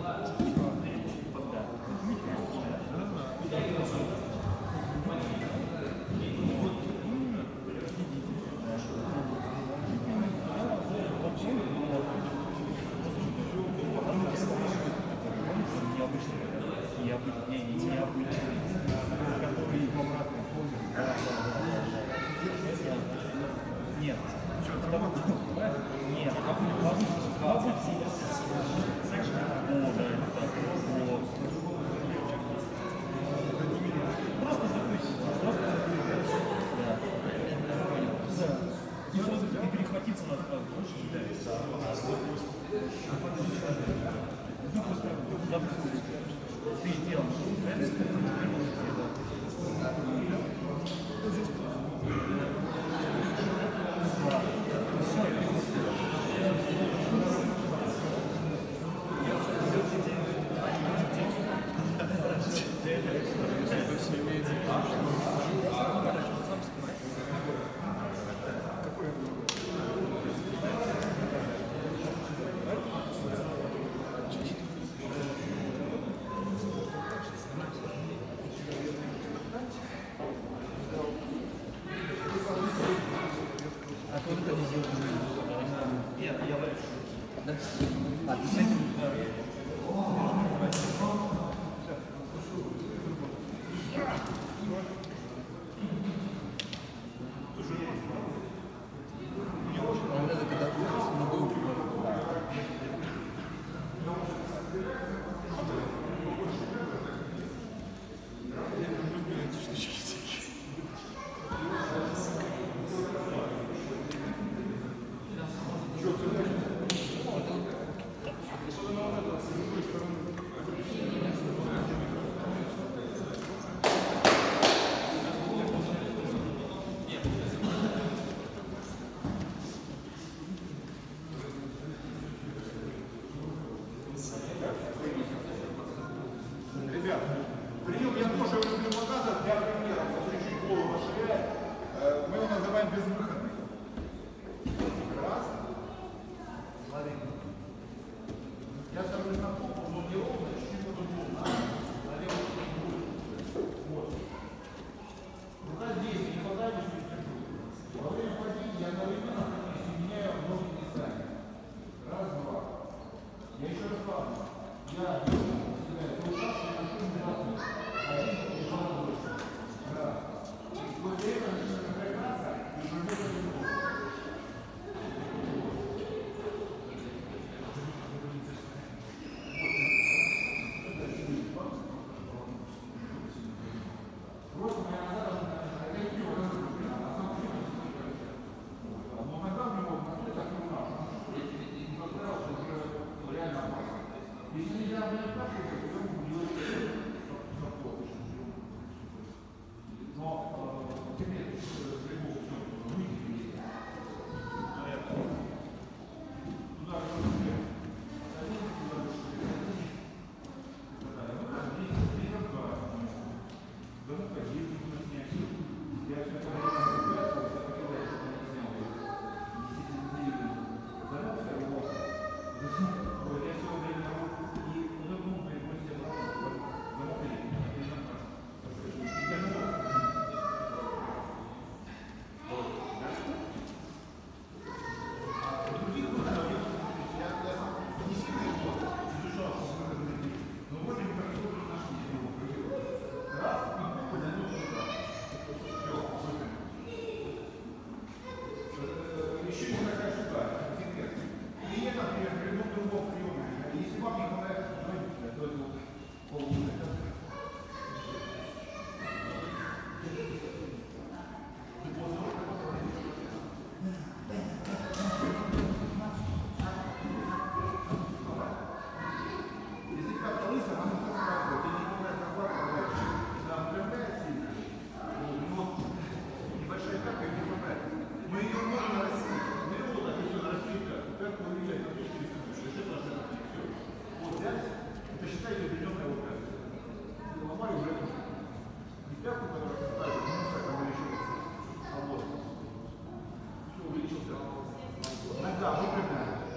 Нет. Нет. Просто закрыть. И перехватиться на сразу. Ты сделал.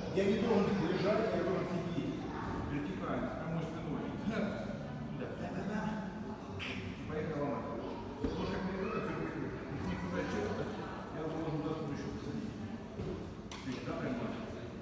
Я не должен лежать, я должен сидеть. Вертикально, с прямой спиной. Да. Поехала ломать. Ложка перекрыта, все перекрыто. Если никуда честно, я уже должен доску еще посадить. Видите, да, прям ломать?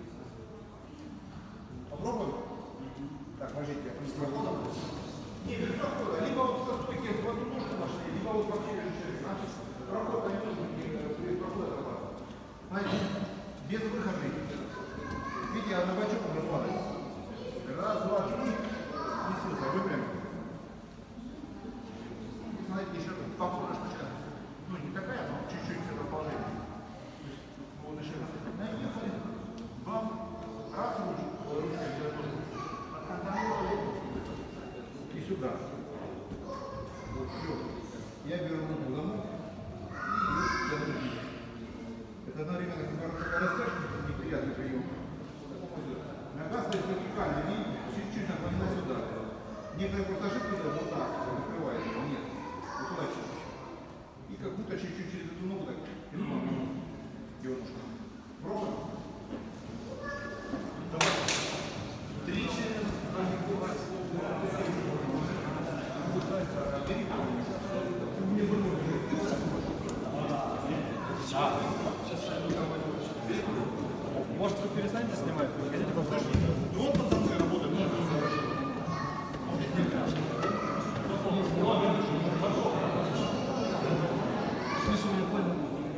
Попробуем? Так, ложите, я просто проходу. Не, без прохода. Либо вот со стойки в одну ножку пошли, либо вот вообще решили. Значит, проход не нужно без прохода отрабатывать. Знаете, без выхода. Видите, я на бачок раскладываю. Раз, два, три. И силка, выпрямим. Смотрите, еще похожая штучка. Ну, не такая, но чуть-чуть это положение. То есть, вот еще раз. Наехали. Бам. Раз, ручкой для тоже. И сюда. Вот, все. Я беру руку в замок и я другие. Это одновременно, когда растяжка, неприятный прием. Нога стоит вертикально, видите, чуть-чуть наклонена сюда. Некоторые просто ошибки вот так закрывают его, нет. Вот сюда чуть-чуть. И как будто чуть-чуть через эту ногу так, его ножка. Пробуем? Давай. 3, 4, Может, вы перестанете снимать? Хотите послушать? ну вот под мной работает. Смысл не понял.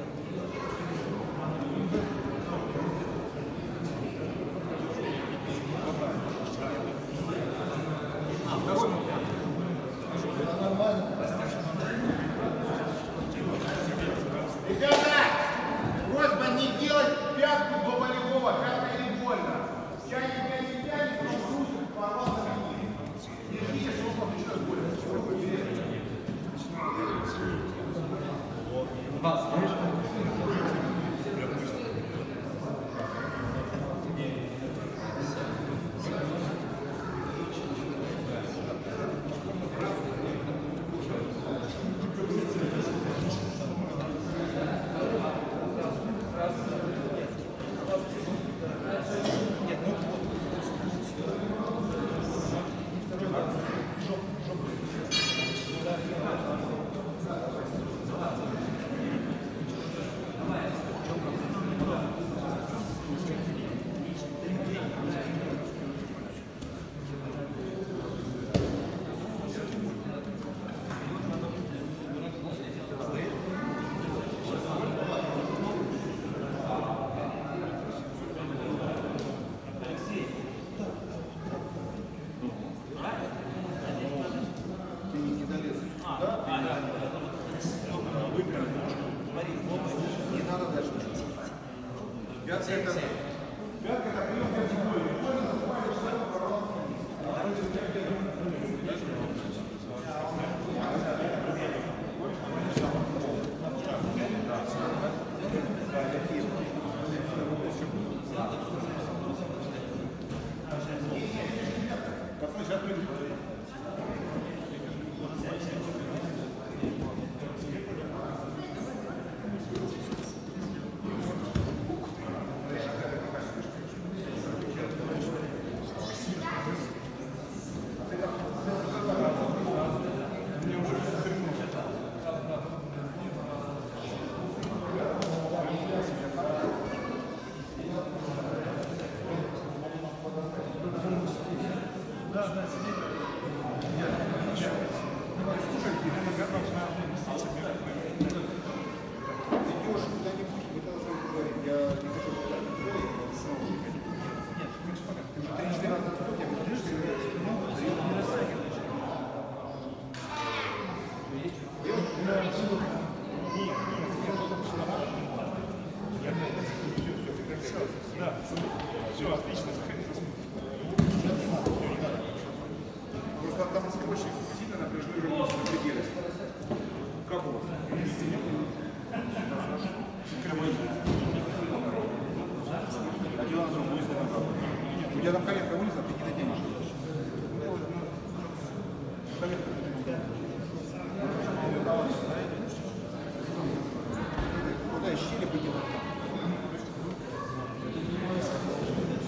Ребята, просьба не делать пятку до болевого, пятка не больно. Тянет, потом хрустит, порвался вниз. Держите, чтобы он начинает больно. Пятка это прием без боли. Больно называли, что это порвался. Пацаны, сейчас придут. Все, отлично, заходите. Просто там очень сильно напряжены руки на пределе. Как у вас? А дело на другую сторону. У тебя там коленка вылез, а ты не дотянешь. Коленка. Куда щели выделать?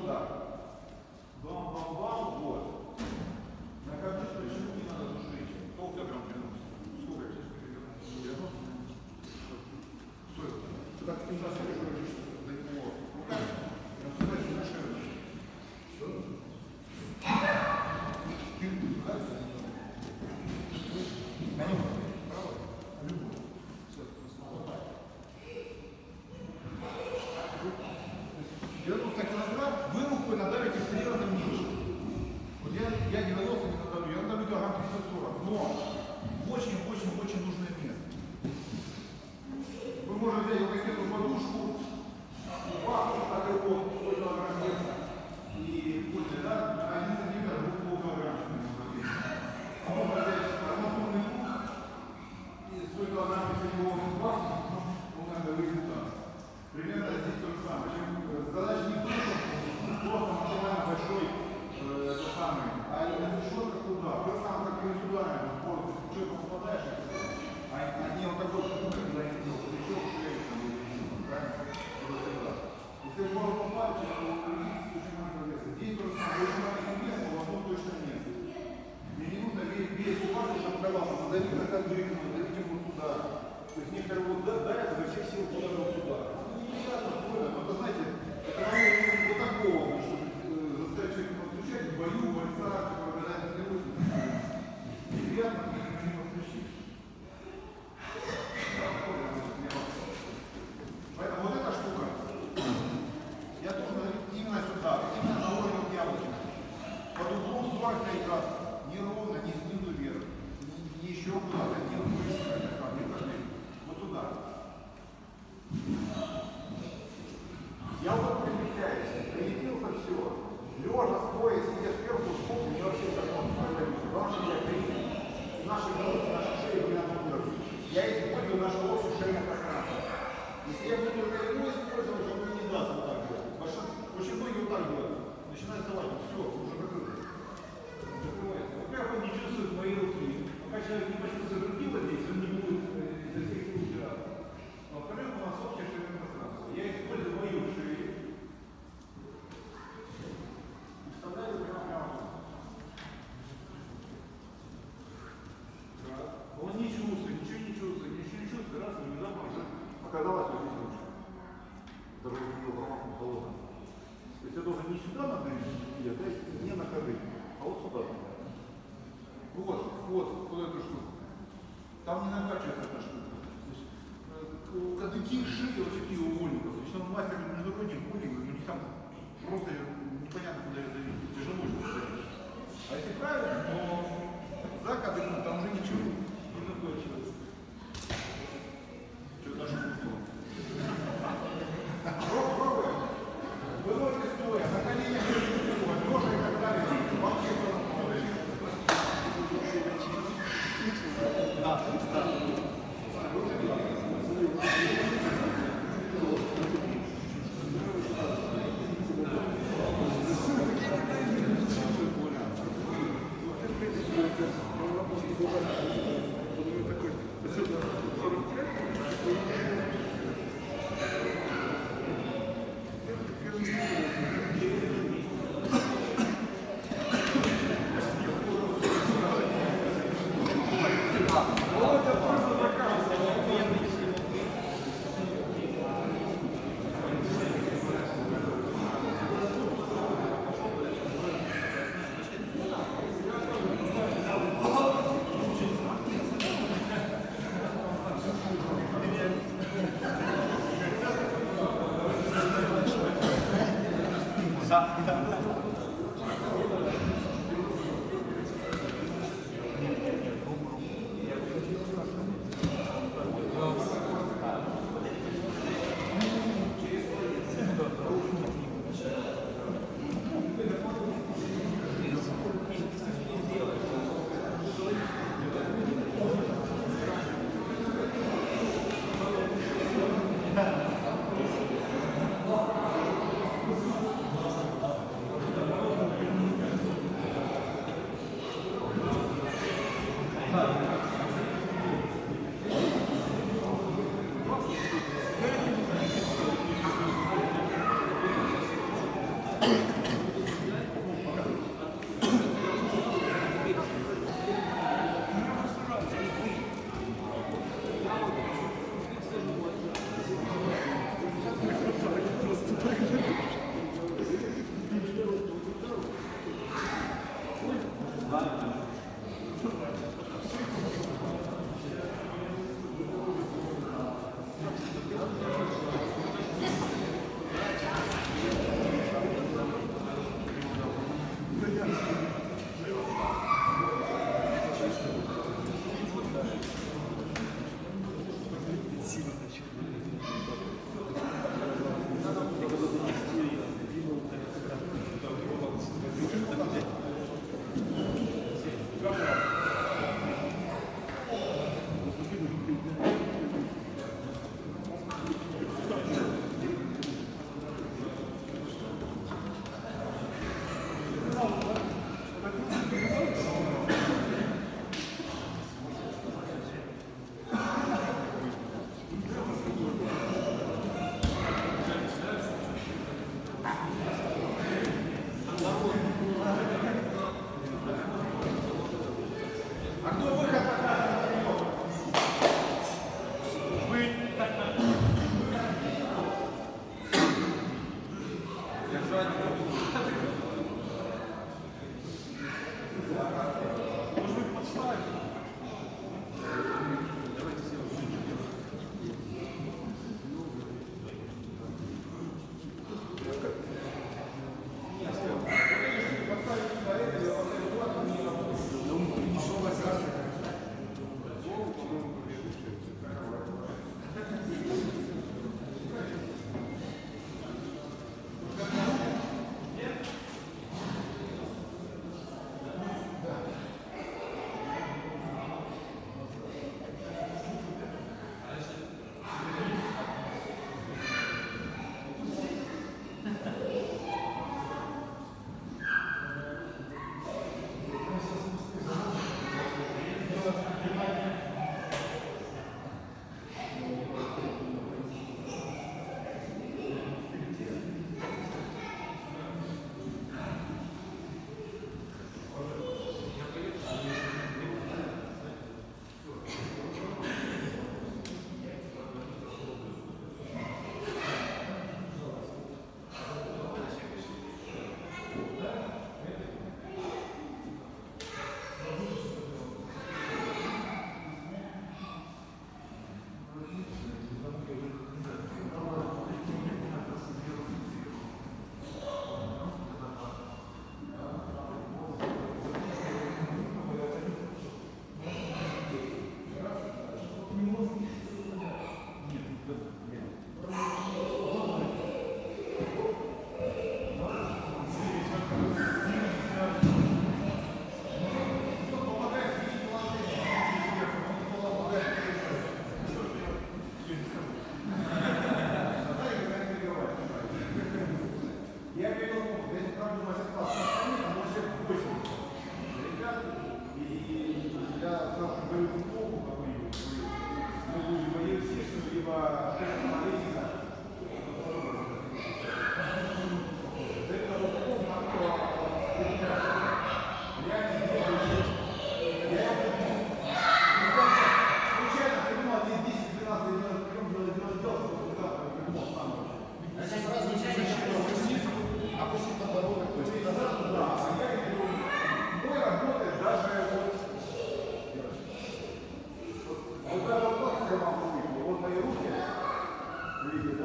сюда. Бам-бам-бам, вот. На картинку почему не надо душить? Сколько грамм 90? Сколько я тебе скажу? 90? Стой. Сюда ты не нашли, до него руками. Но сюда не нашли. Что? Ты туда? На него. Право? Любой. Все. Вот так. 90 килограмм вы рукой надавите в 3 раза меньше. Вот я 90 не надавлю, я надавлю килограмм 30-40, но очень-очень-очень нужное место. Вы можете взять вот эту подушку, так и вот 100 килограмм веса, и поняли, да, 1 сантиметр, будет полкилограмма. А можно взять арматурный круг, и 100 килограмм, если его бахнуть, он надо выйдет так. Примерно здесь то же самое. Задача не в том, что просто максимально большой тот самый, а именно решетка туда. То же самое, как и сюда, что ты попадаешь, а не вот такой штука, когда я делал плечо, шею, там, или еще, правильно? Если вы можете попасть, то очень маленькое место. Здесь то же самое, очень маленькое место, у вас тут точно место. Мне не нужно весь упасть, чтобы давался, надавить на кондрик, надавить ему туда. То есть некоторые вот давят, за всех сил куда-то вот сюда. Не так больно, но, знаете, это момент вот такого, чтобы заставить человека постучать в бою, бойца, когда это не будет. Неприятно, когда не постучишь. Поэтому вот эта штука, я должен именно сюда, именно на уровне яблочка. Под углом 45 градусов. Не ровно, не снизу вверх, не еще куда-то, не выше, вот сюда. Я вот примечаюсь, прилепился все. Лежа, стоя, сидя сверху, сколько мне вообще закон проявился. Потому что я крепкий. Наши головы, наши шеи не надо уровень. Я использую нашу ось шейное пространство. Если я буду его использовать, он мне не даст вот так делать. Очень многие вот так делают. Начинает салать. Все, уже закрыто. Закрывается. Во-первых, он не чувствует мои руки. Пока человек не почувствует руки вот здесь, он не будет из этих рук убираться. Во-вторых, у нас общее шейное пространство. Я использую мою шею. И вставляю прямо. Он не чувствует, ничего не чувствует, ничего не чувствует. Раз, внезапно уже оказалось вот здесь ручка. Даже не было ромахом холодным. То есть я должен не сюда надавить, не на ходы, а вот сюда. Вот эту штуку. Там не накачивается эта штука. То есть, кадыки шире вот такие у вольников. То есть он мастер международных вольников, у них там просто непонятно куда это давить. Тяжело что давить. А если правильно, то за кадыком там уже ничего не накачивается. Что даже пусто. Пробуем. Вы можете стоя, на коленях, лежа и так далее. Вообще все равно. Да, да.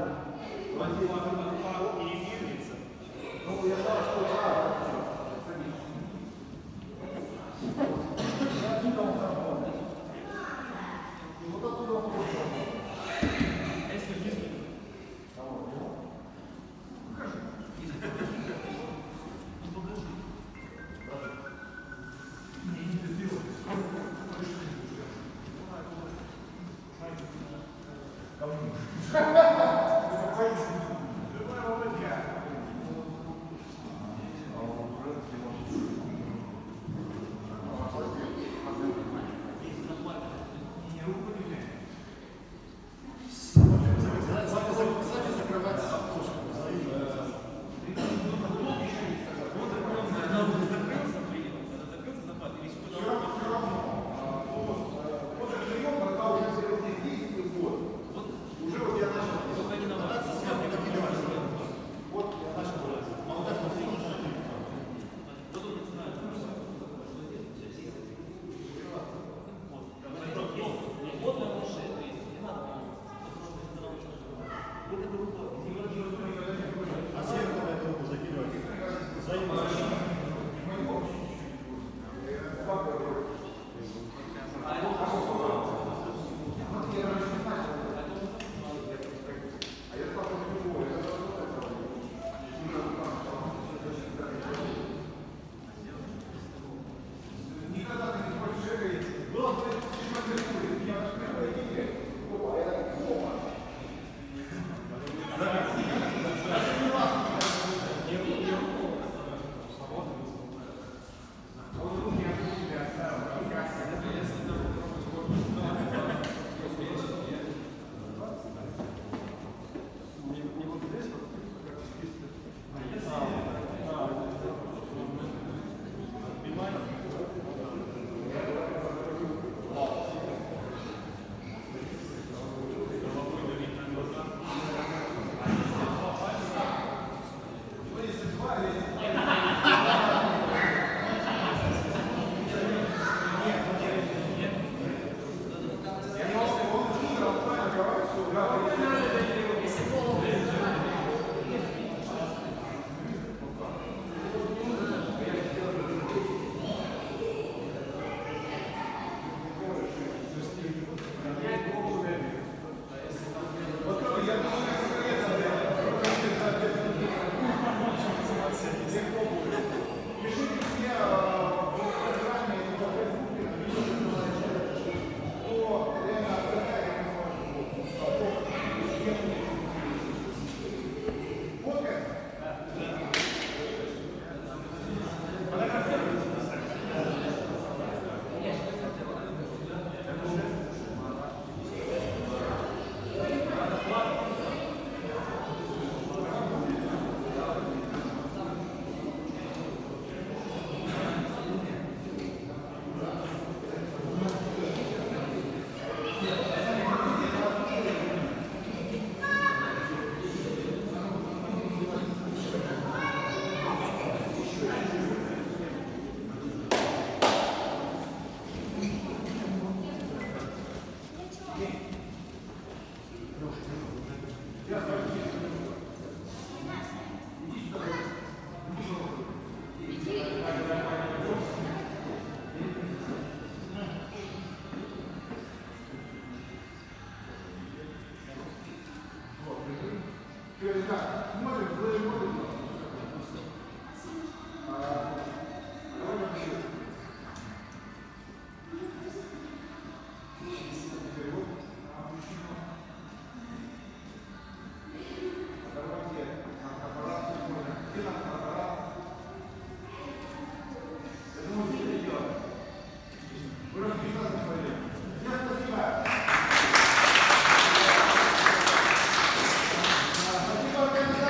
Спасибо.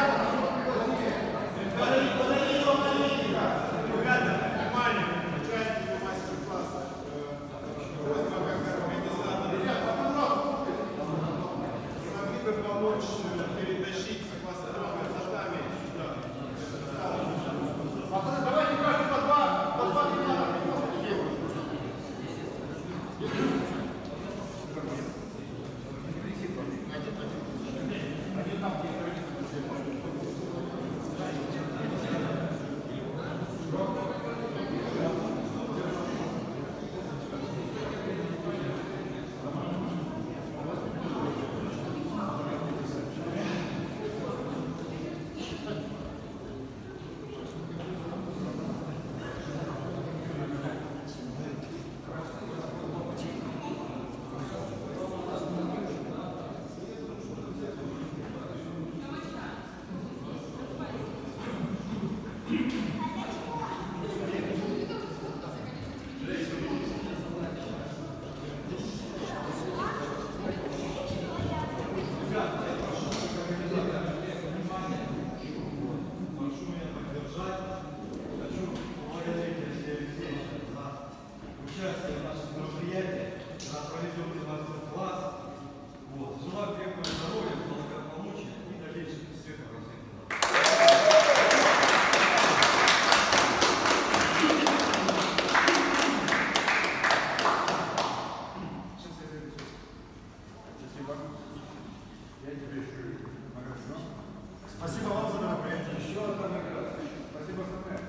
Спасибо вам за мероприятие. Еще одна награда. Спасибо за это.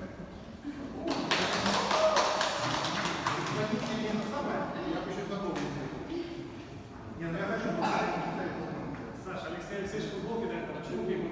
Я хочу запомнить. Не, ну я хочу. Саша, Алексей Алексеевич футболки, да, почему